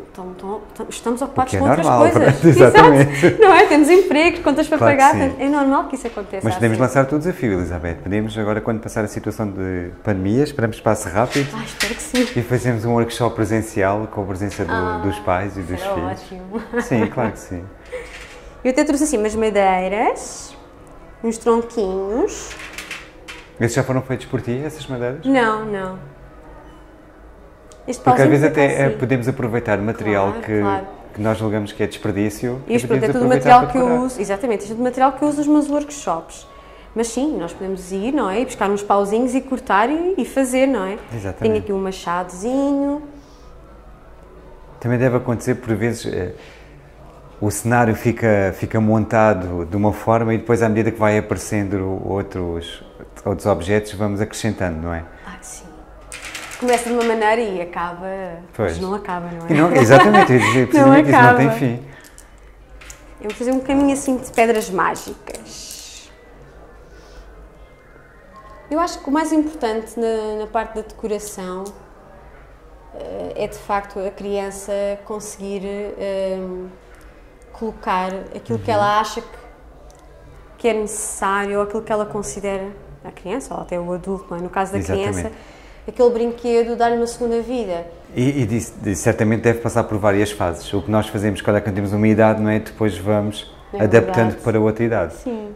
Estamos ocupados com normal, outras coisas. Exatamente. Exato. Não é? Temos empregos, contas para pagar, é normal que isso aconteça. Mas podemos lançar-te o desafio, Elizabeth. Podemos agora, quando passar a situação de pandemia, esperamos que passe rápido. Espero que sim. E fazemos um workshop presencial com a presença dos pais e dos filhos. Ótimo. Sim, claro que sim. Eu até trouxe assim umas madeiras, uns tronquinhos. Esses já foram feitos por ti, essas madeiras? Não. Porque às vezes até podemos aproveitar material que nós julgamos que é desperdício. Isto é tudo o material que eu uso, exatamente, isto é tudo material que eu uso nos meus workshops. Mas sim, nós podemos ir, não é? E buscar uns pauzinhos e cortar e fazer, não é? Exatamente. Tenho aqui um machadozinho. Também deve acontecer, por vezes, o cenário fica montado de uma forma e depois, à medida que vai aparecendo outros objetos, vamos acrescentando, não é? Sim. Começa de uma maneira e acaba, mas não acaba, não é? Não, exatamente, precisamente isso não tem fim. Eu vou fazer um caminho assim de pedras mágicas. Eu acho que o mais importante na parte da decoração é de facto a criança conseguir colocar aquilo que ela acha que é necessário ou aquilo que ela considera, a criança ou até o adulto, não é? No caso da criança, aquele brinquedo dar-lhe uma segunda vida. E certamente deve passar por várias fases. O que nós fazemos quando temos uma idade, não é? Depois vamos adaptando para outra idade. Sim.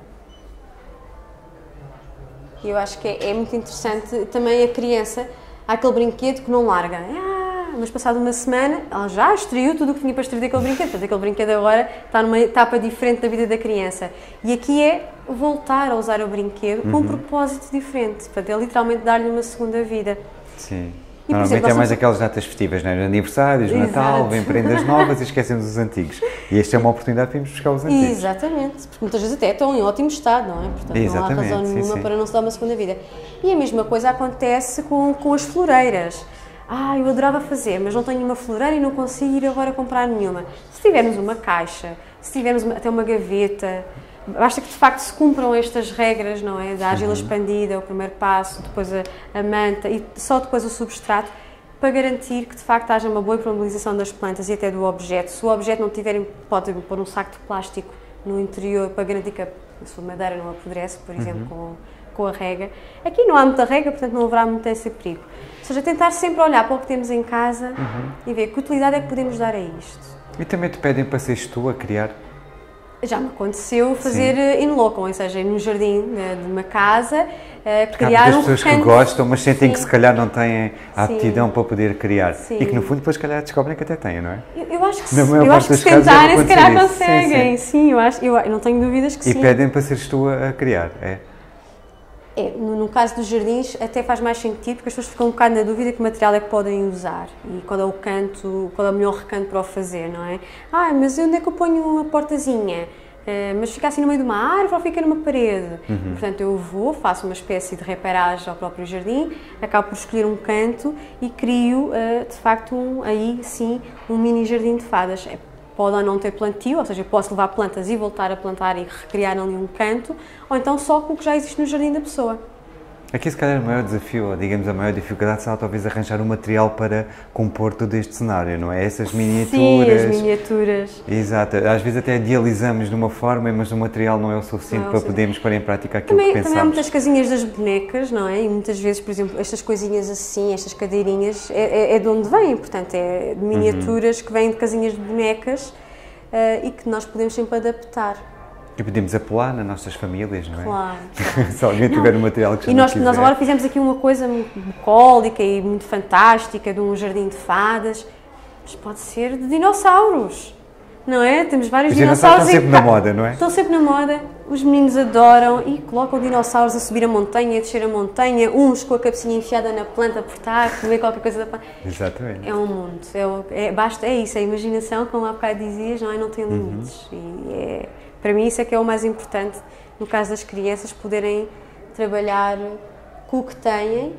Eu acho que é muito interessante também a criança, há aquele brinquedo que não larga. Mas passado uma semana, ela já extraiu tudo o que tinha para extrair daquele brinquedo. Portanto, aquele brinquedo agora está numa etapa diferente da vida da criança. E aqui é voltar a usar o brinquedo com um propósito diferente. Portanto, é literalmente dar-lhe uma segunda vida. Sim. Normalmente é mais aquelas datas festivas, não é? Aniversários, Natal, vem prendas novas e esquecemos os antigos. E esta é uma oportunidade para irmos buscar os antigos. Exatamente, porque muitas vezes até estão em ótimo estado, não é? Portanto, não há razão nenhuma para não se dar uma segunda vida. E a mesma coisa acontece com as floreiras. Eu adorava fazer, mas não tenho uma floreira e não consigo ir agora comprar nenhuma. Se tivermos uma caixa, se tivermos até uma gaveta, basta que de facto se cumpram estas regras, não é? Da argila expandida, o primeiro passo, depois a manta e só depois o substrato, para garantir que de facto haja uma boa impermeabilização das plantas e até do objeto. Se o objeto não tiver, pode pôr um saco de plástico no interior para garantir que a sua madeira não apodrece, por exemplo, com a rega. Aqui não há muita rega, portanto não haverá muito esse perigo. Ou seja, tentar sempre olhar para o que temos em casa e ver que utilidade é que podemos dar a isto. E também te pedem para seres tu a criar? Já me aconteceu fazer in loco, ou seja, no jardim de uma casa, criar Há pessoas que gostam, mas sentem Sim. que se calhar não têm a aptidão para poder criar. Sim. E que no fundo depois se calhar descobrem que até têm, não é? Eu acho que, Na maior eu parte acho que dos se casos deve tentarem, se calhar acontecer isso. conseguem. Sim, eu não tenho dúvidas que E sim. pedem para seres tu a criar, é? No caso dos jardins até faz mais sentido, porque as pessoas ficam um bocado na dúvida que material é que podem usar e qual é o canto, qual é o melhor recanto para o fazer, não é? Mas onde é que eu ponho uma portazinha? Mas fica assim no meio de uma árvore ou fica numa parede? Portanto, eu faço uma espécie de reparagem ao próprio jardim, acabo por escolher um canto e crio, de facto, aí sim, um mini jardim de fadas. Pode ou não ter plantio, ou seja, eu posso levar plantas e voltar a plantar e recriar ali um canto, ou então só com o que já existe no jardim da pessoa. Aqui se calhar o maior desafio, ou digamos a maior dificuldade, será talvez arranjar o material para compor todo este cenário, não é? Essas miniaturas. Sim, as miniaturas. Exato, às vezes até idealizamos de uma forma, mas o material não é o suficiente para podermos pôr em prática aquilo que pensamos. Também há muitas casinhas das bonecas, não é? E muitas vezes, por exemplo, estas coisinhas assim, estas cadeirinhas, é de onde vêm, portanto, é de miniaturas que vêm de casinhas de bonecas e que nós podemos sempre adaptar. E podemos apelar nas nossas famílias, não é? Claro. Se alguém tiver um material que já E não nós quiser. agora fizemos aqui uma coisa muito bucólica e muito fantástica, de um jardim de fadas, mas pode ser de dinossauros, não é? Temos vários Os dinossauros dinossauros. estão sempre na moda, não é? Estão sempre na moda, os meninos adoram e colocam dinossauros a subir a montanha, a descer a montanha, uns com a cabecinha enfiada na planta a apertar, comer qualquer coisa da planta. Exatamente. É um mundo, é isso, a imaginação, como há bocado dizias, não tem limites. E para mim isso é que é o mais importante, no caso das crianças, poderem trabalhar com o que têm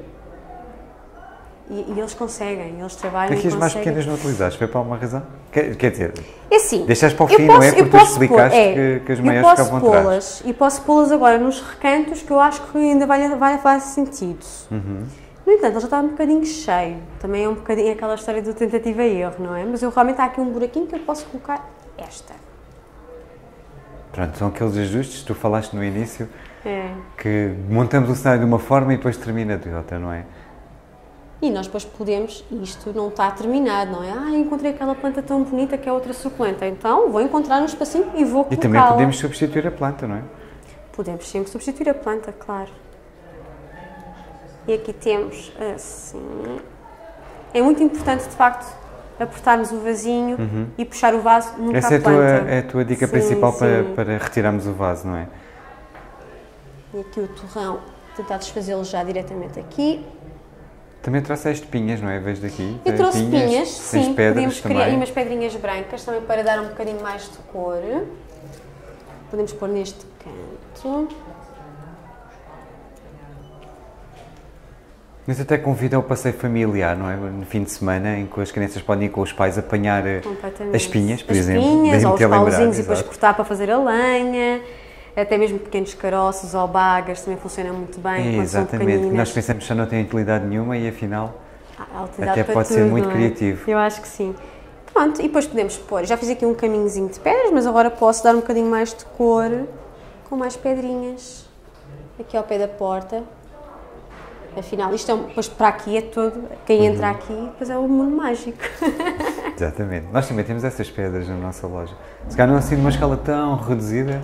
e eles conseguem, eles trabalham Aqui e as mais conseguem. pequenas não utilizaste, foi para alguma razão? Quer dizer, É assim, deixaste para o fim, não é? Porque tu explicaste que as maiores ficavam atrás. E posso pô-las agora nos recantos que eu acho que ainda vai fazer sentido. No entanto, ele já está um bocadinho cheio. Também é um bocadinho aquela história do tentativa e erro, não é? Mas eu realmente há aqui um buraquinho que eu posso colocar esta. Pronto, são aqueles ajustes que tu falaste no início, que montamos o cenário de uma forma e depois termina de outra, não é? E nós depois podemos, isto não está terminado, não é? Encontrei aquela planta tão bonita que é outra suculenta, então vou encontrar um espacinho e vou colocá-la. E também podemos substituir a planta, não é? Podemos sempre substituir a planta, claro. E aqui temos assim. É muito importante, de facto, apertarmos o vasinho e puxar o vaso nunca Essa à planta. é a tua dica principal para retirarmos o vaso, não é? E aqui o torrão, tentar desfazê-lo já diretamente aqui. Também trouxeste pinhas, não é? Vejo daqui. Eu trouxe pinhas, sim, pedras podemos também. criar umas pedrinhas brancas também para dar um bocadinho mais de cor. Podemos pôr neste canto. Mas até convida ao passeio familiar, não é? No fim de semana, em que as crianças podem ir com os pais apanhar as pinhas, por exemplo. As pinhas, ou os pauzinhos e depois exato. cortar para fazer a lenha. Até mesmo pequenos caroços ou bagas também funcionam muito bem quando são Exatamente, pequeninas. nós pensamos que já não tem utilidade nenhuma e afinal Há utilidade até para pode tudo, ser muito não é? criativo. Eu acho que sim. Pronto, e depois podemos pôr, já fiz aqui um caminhozinho de pedras, mas agora posso dar um bocadinho mais de cor com mais pedrinhas aqui ao pé da porta. Afinal, isto é depois para aqui é todo, quem entra aqui, depois é o mundo mágico. Exatamente, nós também temos essas pedras na nossa loja. Se calhar não assim numa escala tão reduzida.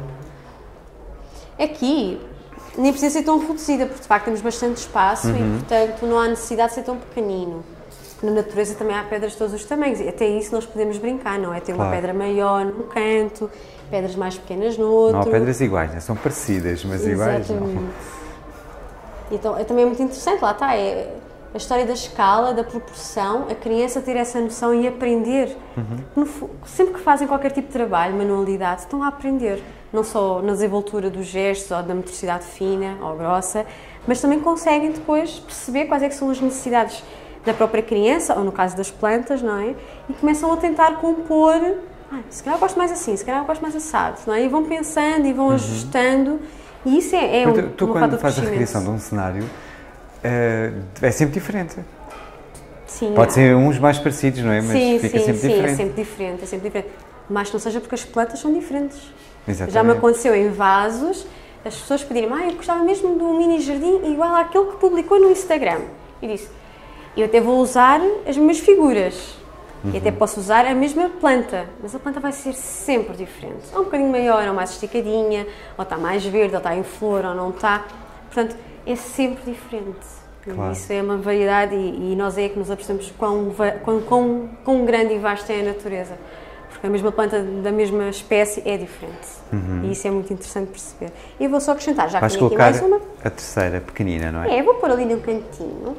Aqui nem precisa ser tão reduzida, porque de facto temos bastante espaço e portanto não há necessidade de ser tão pequenino. Na natureza também há pedras de todos os tamanhos, e até isso nós podemos brincar, não é? Ter uma pedra maior num canto, pedras mais pequenas no outro. Não há pedras iguais, né? São parecidas, mas iguais não. Então também é muito interessante, lá está, é a história da escala, da proporção, a criança ter essa noção e aprender. Sempre que fazem qualquer tipo de trabalho, manualidade, estão a aprender. Não só na desenvoltura dos gestos ou da motricidade fina ou grossa, mas também conseguem depois perceber quais é que são as necessidades da própria criança, ou no caso das plantas, não é? E começam a tentar compor, se calhar eu gosto mais assim, se calhar eu gosto mais assado, não é? E vão pensando e vão ajustando, e isso é Tu uma quando falta de fazes a crescimento. recriação de um cenário, é sempre diferente. Sim, Pode ser uns mais parecidos, não é? Mas fica sempre diferente. é sempre diferente, Mas que não seja porque as plantas são diferentes. Exatamente. Já me aconteceu em vasos, as pessoas pedirem, eu gostava mesmo de um mini jardim igual àquele que publicou no Instagram. E disse, eu até vou usar as minhas figuras, E até posso usar a mesma planta, mas a planta vai ser sempre diferente. Ou um bocadinho maior, ou mais esticadinha, ou está mais verde, ou está em flor, ou não está. Portanto, é sempre diferente. Claro. Isso é uma variedade e nós é que nos apercebemos quão grande e vasta é a natureza. Porque a mesma planta da mesma espécie é diferente. E isso é muito interessante perceber. E vou só acrescentar, já que tenho aqui mais uma. A terceira, pequenina, não é? É, vou pôr ali num cantinho.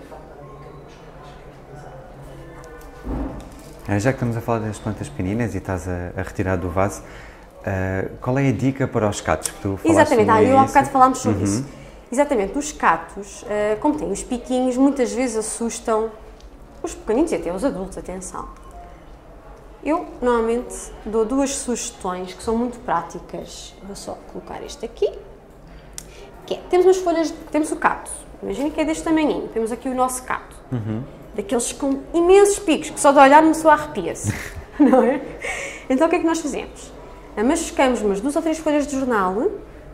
Já que estamos a falar das plantas pequeninas e estás a retirar do vaso, qual é a dica para os cactos? Tu exatamente, eu há bocado falámos sobre isso. Exatamente, os cactos, como têm os piquinhos, muitas vezes assustam os pequeninos e até os adultos, atenção. Eu, normalmente, dou duas sugestões que são muito práticas. Vou só colocar este aqui, que é, temos umas folhas, temos o cacto, imagina que é deste tamanhinho, temos aqui o nosso cacto, daqueles com imensos picos, que só de olhar uma pessoa arrepia-se, não é? Então o que é que nós fazemos? Machucamos umas 2 ou 3 folhas de jornal,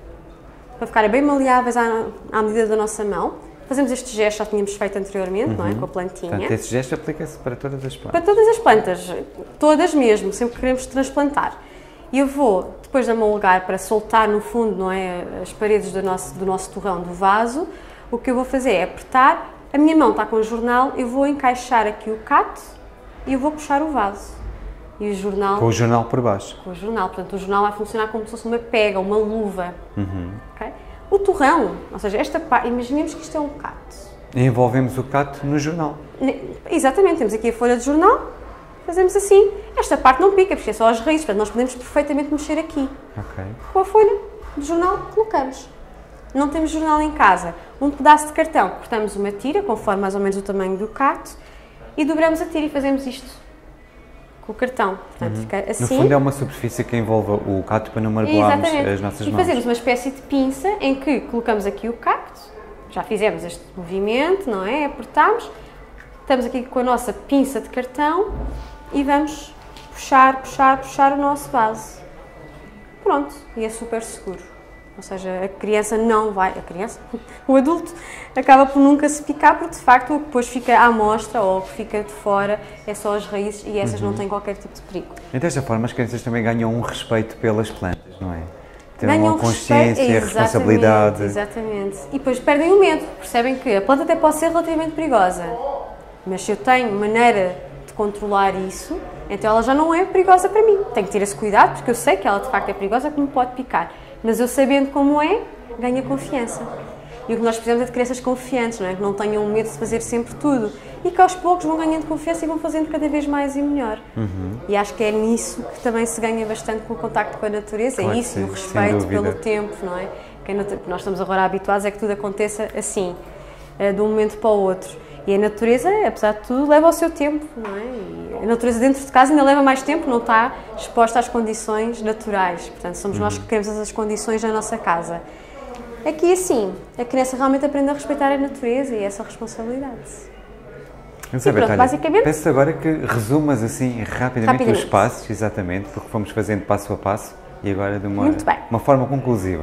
para ficarem bem maleáveis à medida da nossa mão. Fazemos este gesto, já tínhamos feito anteriormente, não é? Com a plantinha. Portanto, esse gesto aplica-se para todas as plantas? Para todas as plantas, todas mesmo, sempre que queremos transplantar. E eu vou, depois de amolgar para soltar no fundo, não é, as paredes do nosso torrão do vaso, o que eu vou fazer é apertar, a minha mão está com o jornal, eu vou encaixar aqui o cacto e eu vou puxar o vaso. E o jornal... Com o jornal por baixo? Com o jornal, portanto o jornal vai funcionar como se fosse uma pega, uma luva. Okay? O torrão, ou seja, esta parte, imaginemos que isto é um cacto. E envolvemos o cacto no jornal? Exatamente, temos aqui a folha de jornal, fazemos assim. Esta parte não pica, porque é só as raízes, portanto nós podemos perfeitamente mexer aqui. Com a folha de jornal, colocamos. Não temos jornal em casa. Um pedaço de cartão, cortamos uma tira, conforme mais ou menos o tamanho do cacto, e dobramos a tira e fazemos isto. Com o cartão, portanto fica assim. No fundo é uma superfície que envolve o cacto para não magoarmos as nossas mãos. E fazemos uma espécie de pinça em que colocamos aqui o cacto, já fizemos este movimento, não é? Apertamos, estamos aqui com a nossa pinça de cartão e vamos puxar, puxar, puxar o nosso vaso. Pronto, e é super seguro. Ou seja, a criança não vai, o adulto acaba por nunca se picar, porque de facto o que depois fica à mostra ou o que fica de fora é só as raízes e essas não têm qualquer tipo de perigo. E desta forma as crianças também ganham um respeito pelas plantas, não é? Ganham uma consciência, responsabilidade. Exatamente. E depois perdem o medo, percebem que a planta até pode ser relativamente perigosa, mas se eu tenho maneira de controlar isso, então ela já não é perigosa para mim. Tenho que ter esse cuidado, porque eu sei que ela de facto é perigosa, que me pode picar. Mas eu sabendo como é, ganho confiança. E o que nós precisamos é de crianças confiantes, não é? Que não tenham medo de fazer sempre tudo. E que aos poucos vão ganhando confiança e vão fazendo cada vez mais e melhor. E acho que é nisso que também se ganha bastante com o contacto com a natureza. Claro, é isso, o respeito pelo tempo, não é? Que nós estamos agora habituados é que tudo aconteça assim, de um momento para o outro. E a natureza, apesar de tudo, leva o seu tempo, não é? E a natureza dentro de casa ainda leva mais tempo, não está exposta às condições naturais. Portanto, somos nós que criamos essas condições na nossa casa. Aqui, assim, a criança realmente aprende a respeitar a natureza e essa responsabilidade. Pronto, basicamente... Peço agora que resumas, assim, rapidamente os passos, exatamente, porque fomos fazendo passo a passo e agora de uma forma conclusiva.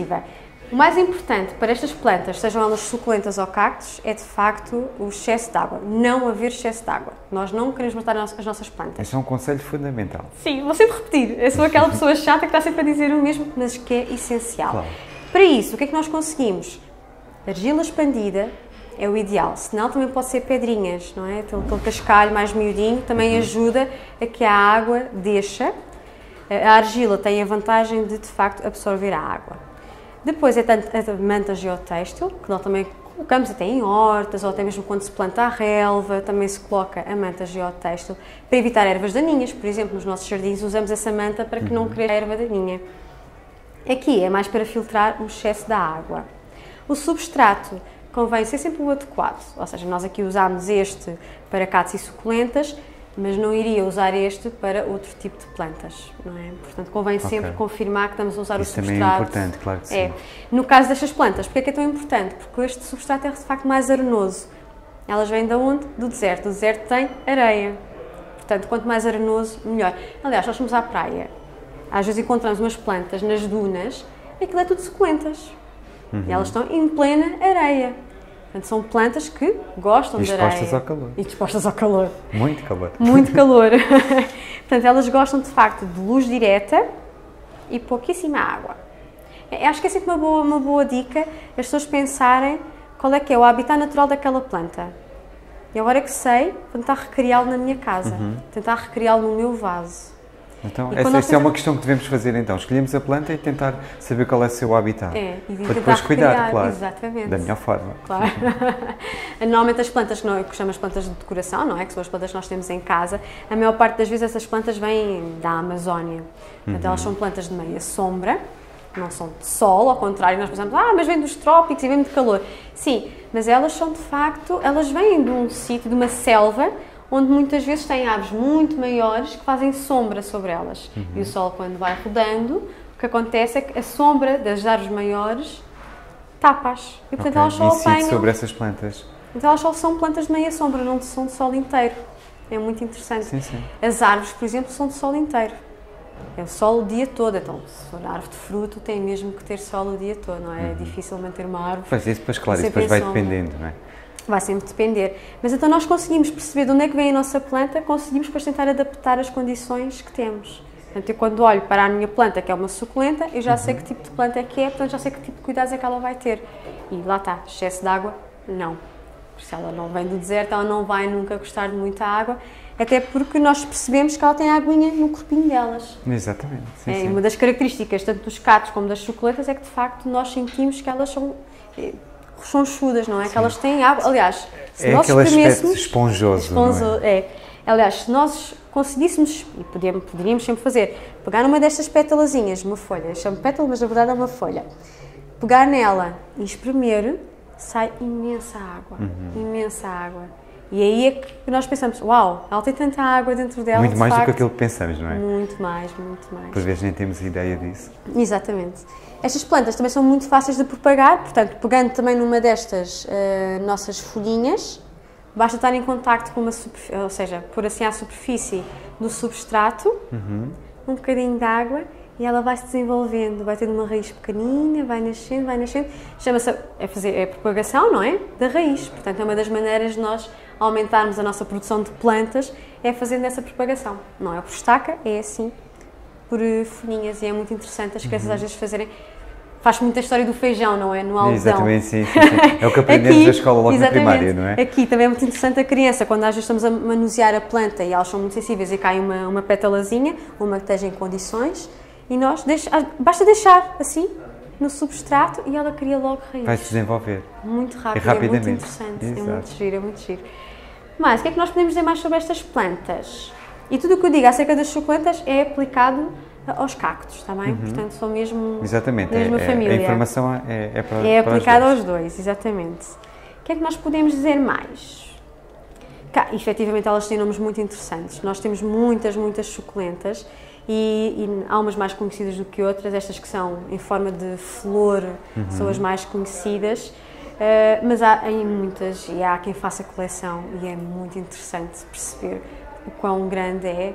O mais importante para estas plantas, sejam elas suculentas ou cactos, é de facto o excesso de água. Não haver excesso de água. Nós não queremos matar as nossas plantas. Esse é um conselho fundamental. Sim, vou sempre repetir. Eu sou aquela pessoa chata que está sempre a dizer o mesmo, mas que é essencial. Claro. Para isso, o que é que nós conseguimos? Argila expandida é o ideal. Senão também pode ser pedrinhas, não é? Aquele cascalho mais miudinho também ajuda a que a água deixe. A argila tem a vantagem de facto, absorver a água. Depois é a manta geotêxtil, que nós também colocamos até em hortas, ou até mesmo quando se planta a relva, também se coloca a manta geotêxtil, para evitar ervas daninhas. Por exemplo, nos nossos jardins usamos essa manta para que não cresça a erva daninha. Aqui é mais para filtrar o excesso da água. O substrato convém ser sempre o adequado, ou seja, nós aqui usámos este para cactos e suculentas, mas não iria usar este para outro tipo de plantas, não é? Portanto, convém sempre confirmar que estamos a usar o substrato. Isso também é importante, claro que sim. No caso destas plantas, porque é que é tão importante? Porque este substrato é de facto mais arenoso. Elas vêm de onde? Do deserto. O deserto tem areia. Portanto, quanto mais arenoso, melhor. Aliás, nós fomos à praia. Às vezes encontramos umas plantas nas dunas, aquilo é tudo suculentas. E elas estão em plena areia. Portanto, são plantas que gostam de areia. E dispostas ao calor. E dispostas ao calor. Muito calor. Muito calor. Portanto, elas gostam de facto de luz direta e pouquíssima água. Acho que é sempre uma boa dica as pessoas pensarem qual é que é o habitat natural daquela planta. E agora que sei, tentar recriá-lo na minha casa, tentar recriá-lo no meu vaso. Então, essa é uma questão que devemos fazer então. Escolhemos a planta e tentar saber qual é o seu habitat. E para depois cuidar, claro, exatamente, da melhor forma. Claro. Normalmente as plantas que chamamos plantas de decoração, não é? Que são as plantas que nós temos em casa, a maior parte das vezes essas plantas vêm da Amazónia. Portanto, elas são plantas de meia sombra, não são de sol, ao contrário, nós pensamos, mas vêm dos trópicos e vêm de calor. Sim, mas elas são de facto, elas vêm de um sítio, de uma selva, onde muitas vezes têm árvores muito maiores que fazem sombra sobre elas. E o sol, quando vai rodando, o que acontece é que a sombra das árvores maiores tapa-as. E portanto elas só apanham. Sobre essas plantas. Então elas só são plantas de meia sombra, não são de sol inteiro. É muito interessante. Sim, sim. As árvores, por exemplo, são de sol inteiro. É o sol o dia todo. Então, se for árvore de fruto, tem mesmo que ter sol o dia todo, não é? É difícil manter uma árvore. Pois isso, depois, claro, isso depois vai dependendo, não é? Vai sempre depender. Mas então nós conseguimos perceber de onde é que vem a nossa planta, conseguimos depois tentar adaptar as condições que temos. Portanto, eu quando olho para a minha planta, que é uma suculenta, eu já sei que tipo de planta é que é, portanto já sei que tipo de cuidados é que ela vai ter. E lá está, excesso de água, não. Se ela não vem do deserto, ela não vai nunca gostar de muita água, até porque nós percebemos que ela tem aguinha no corpinho delas. Exatamente. Sim, sim. Uma das características, tanto dos cactos como das suculentas, é que de facto nós sentimos que elas são chonchudas, não é? Sim. Que elas têm água. Aliás, se nós aquele aspecto esponjoso, não é? Aliás, se nós conseguíssemos, e poderíamos sempre fazer, pegar numa destas pétalazinhas, uma folha, eu chamo pétala, mas na verdade é uma folha, pegar nela e espremer, sai imensa água, imensa água. E aí é que nós pensamos, uau, ela tem tanta água dentro dela. Muito mais do que aquilo que pensamos, não é? Muito mais, muito mais. Por vezes nem temos ideia disso. Exatamente. Estas plantas também são muito fáceis de propagar, portanto, pegando também numa destas nossas folhinhas, basta estar em contacto com uma superfície, ou seja, pôr assim à superfície do substrato, um bocadinho de água, e ela vai se desenvolvendo, vai tendo uma raiz pequenina, vai nascendo, chama-se a propagação, não é? Da raiz, portanto é uma das maneiras de nós aumentarmos a nossa produção de plantas, é fazendo essa propagação, não é por estaca, é assim, por folhinhas, e é muito interessante as crianças às vezes fazerem. Faz muita história do feijão, não é? No algodão. Exatamente, sim. É o que aprendemos aqui, na escola logo na primária, não é? Aqui também é muito interessante a criança, quando às vezes estamos a manusear a planta e elas são muito sensíveis e cai uma pétalazinha, uma que esteja em condições, e nós basta deixar assim, no substrato, e ela cria logo raiz. Vai se desenvolver. Muito rápido, é muito interessante, é muito giro. Mas, o que é que nós podemos dizer mais sobre estas plantas? E tudo o que eu digo acerca das suculentas é aplicado aos cactos, está bem? Portanto, são mesmo exatamente, da mesma família. A informação é para é aplicada aos dois, exatamente. O que é que nós podemos dizer mais? Efetivamente, elas têm nomes muito interessantes. Nós temos muitas suculentas e há umas mais conhecidas do que outras. Estas que são em forma de flor são as mais conhecidas, mas há muitas e há quem faça coleção e é muito interessante perceber o quão grande é.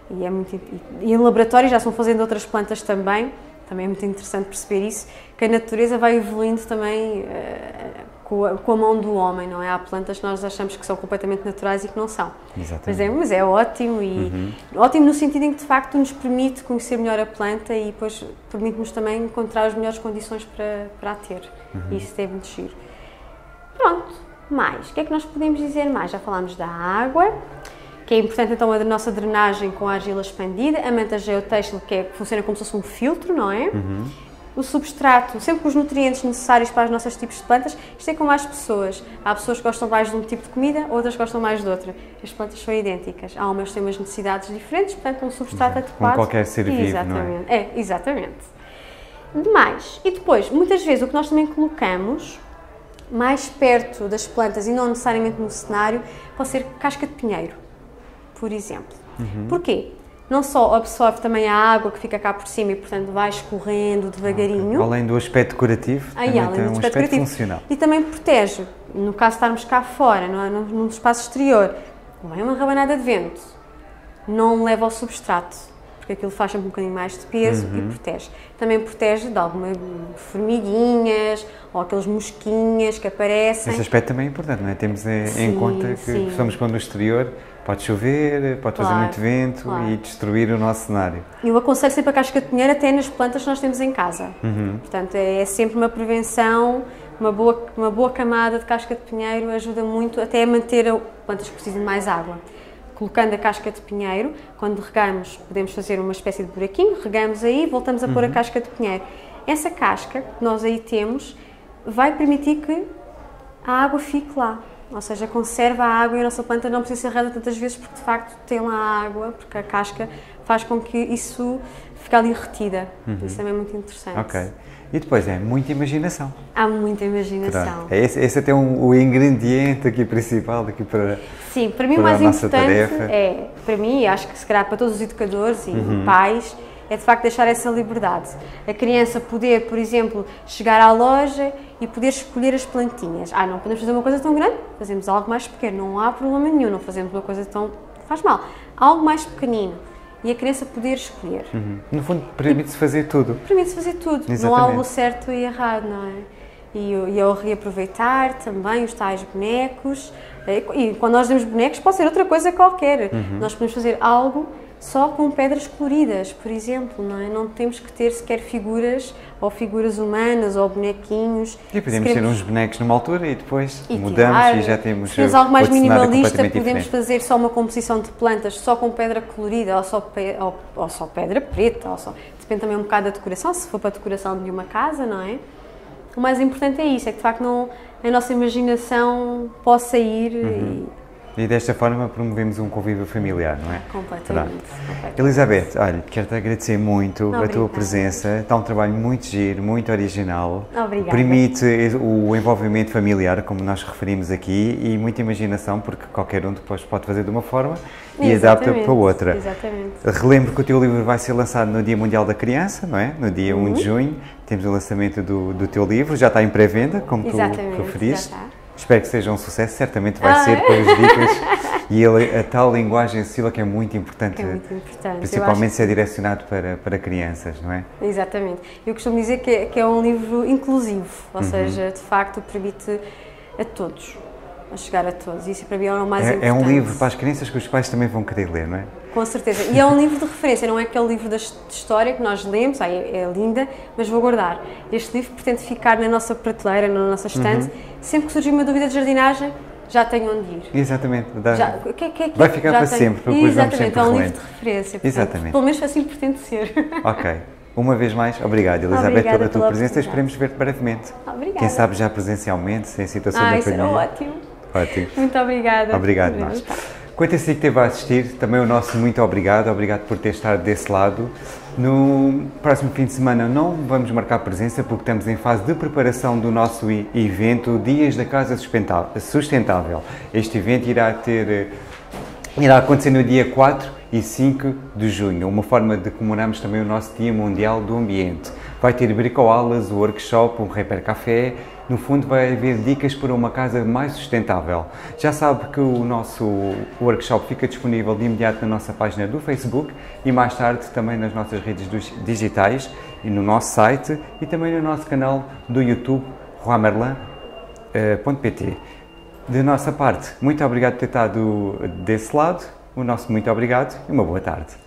E em laboratório já estão fazendo outras plantas também é muito interessante perceber isso, que a natureza vai evoluindo também com a mão do homem, não é? Há plantas que nós achamos que são completamente naturais e que não são. Exatamente. Mas é ótimo, e ótimo no sentido em que de facto nos permite conhecer melhor a planta e depois permite-nos também encontrar as melhores condições para a ter. E isso é muito giro. Pronto, mais. O que é que nós podemos dizer mais? Já falámos da água, que é importante então a nossa drenagem com a argila expandida, a manta geotêxtil, que funciona como se fosse um filtro, não é? O substrato, sempre com os nutrientes necessários para os nossos tipos de plantas. Isto é como as pessoas. Há pessoas que gostam mais de um tipo de comida, outras gostam mais de outra. As plantas são idênticas. Há umas que têm umas necessidades diferentes, portanto um substrato adequado. Como qualquer ser vivo, exatamente. Não é? Exatamente. Demais. E depois, muitas vezes o que nós também colocamos mais perto das plantas e não necessariamente no cenário, pode ser casca de pinheiro, por exemplo. Porquê? Não só absorve também a água que fica cá por cima e, portanto, vai escorrendo devagarinho. Além do aspecto decorativo, também tem um aspecto funcional. E também protege, no caso de estarmos cá fora, num espaço exterior, vem uma rabanada de vento, não leva ao substrato, porque aquilo faz sempre um bocadinho mais de peso e protege. Também protege de alguma formiguinhas ou aqueles mosquinhas que aparecem. Esse aspecto também é importante, não é? Temos em conta que estamos pondo no exterior, pode chover, pode fazer muito vento e destruir o nosso cenário. Eu aconselho sempre a casca de pinheiro até nas plantas que nós temos em casa. Portanto, é sempre uma prevenção, uma boa camada de casca de pinheiro ajuda muito até a manter plantas que precisam de mais água. Colocando a casca de pinheiro, quando regamos, podemos fazer uma espécie de buraquinho, regamos aí, voltamos a pôr a casca de pinheiro. Essa casca que nós aí temos vai permitir que a água fique lá, ou seja, conserva a água e a nossa planta não precisa ser regada tantas vezes porque de facto tem lá a água, porque a casca faz com que isso fique ali retida. Isso também é muito interessante. Ok. E depois é muita imaginação. Há muita imaginação. Esse é até o ingrediente aqui principal aqui para Sim, para mim o mais importante para mim, acho que se calhar para todos os educadores e pais, é de facto deixar essa liberdade. A criança poder, por exemplo, chegar à loja e poder escolher as plantinhas. Não podemos fazer uma coisa tão grande, fazemos algo mais pequeno, não há problema nenhum, não fazemos uma coisa tão... faz mal. Algo mais pequenino. E a criança poder escolher. No fundo, permite-se fazer tudo. Permite-se fazer tudo. Exatamente. Não há o certo e errado, não é? E ao reaproveitar também os tais bonecos. E quando nós damos bonecos, pode ser outra coisa qualquer. Nós podemos fazer algo só com pedras coloridas, por exemplo, não é? Não temos que ter sequer figuras, ou figuras humanas, ou bonequinhos. E podemos ter uns bonecos numa altura e depois mudamos e já temos se algo mais minimalista, podemos fazer só uma composição de plantas só com pedra colorida, ou só pedra preta, depende também um bocado da decoração, se for para a decoração de uma casa, não é? O mais importante é isso, é que de facto a nossa imaginação possa ir e desta forma promovemos um convívio familiar, não é? Completamente. Elizabeth, olha, quero-te agradecer muito a tua presença. Está um trabalho muito giro, muito original. Obrigada. Permite o envolvimento familiar, como nós referimos aqui, e muita imaginação, porque qualquer um depois pode fazer de uma forma e adapta para outra. Exatamente. Relembro que o teu livro vai ser lançado no Dia Mundial da Criança, não é? No dia 1 de junho. Temos o lançamento do teu livro, já está em pré-venda, como tu referiste. Já está. Espero que seja um sucesso, certamente vai ser com as dicas e a tal linguagem acessível que é muito importante, principalmente se é direcionado para crianças, não é? Exatamente. Eu costumo dizer que é um livro inclusivo, ou seja, de facto permite a todos, a chegar a todos, e isso para mim é o mais importante. É um livro para as crianças que os pais também vão querer ler, não é? Com certeza. E é um livro de referência, não é aquele livro de história que nós lemos, é linda, mas vou guardar. Este livro pretende ficar na nossa prateleira, na nossa estante. Sempre que surgir uma dúvida de jardinagem, já tenho onde ir. Exatamente. Vai ficar para sempre, para depois vamos sempre é um livro de referência. Portanto, exatamente. Pelo menos assim pretende ser. Ok. Uma vez mais, obrigado, Elizabeth, pela tua presença. Esperemos ver-te brevemente. Obrigada. Quem sabe já presencialmente, sem situação da isso pandemia. era ótimo. Ótimo. Muito obrigada. Obrigado, nós. Quanto a si que esteve a assistir, também o nosso muito obrigado. Obrigado por ter estado desse lado. No próximo fim de semana não vamos marcar presença porque estamos em fase de preparação do nosso evento Dias da Casa Sustentável. Este evento irá acontecer no dia 4 e 5 de junho, uma forma de comemorarmos também o nosso Dia Mundial do Ambiente. Vai ter bricoaulas, o workshop, um repair café. No fundo, vai haver dicas para uma casa mais sustentável. Já sabe que o nosso workshop fica disponível de imediato na nossa página do Facebook e mais tarde também nas nossas redes digitais e no nosso site e também no nosso canal do YouTube, roamerlan.pt. De nossa parte, muito obrigado por ter estado desse lado, o nosso muito obrigado e uma boa tarde.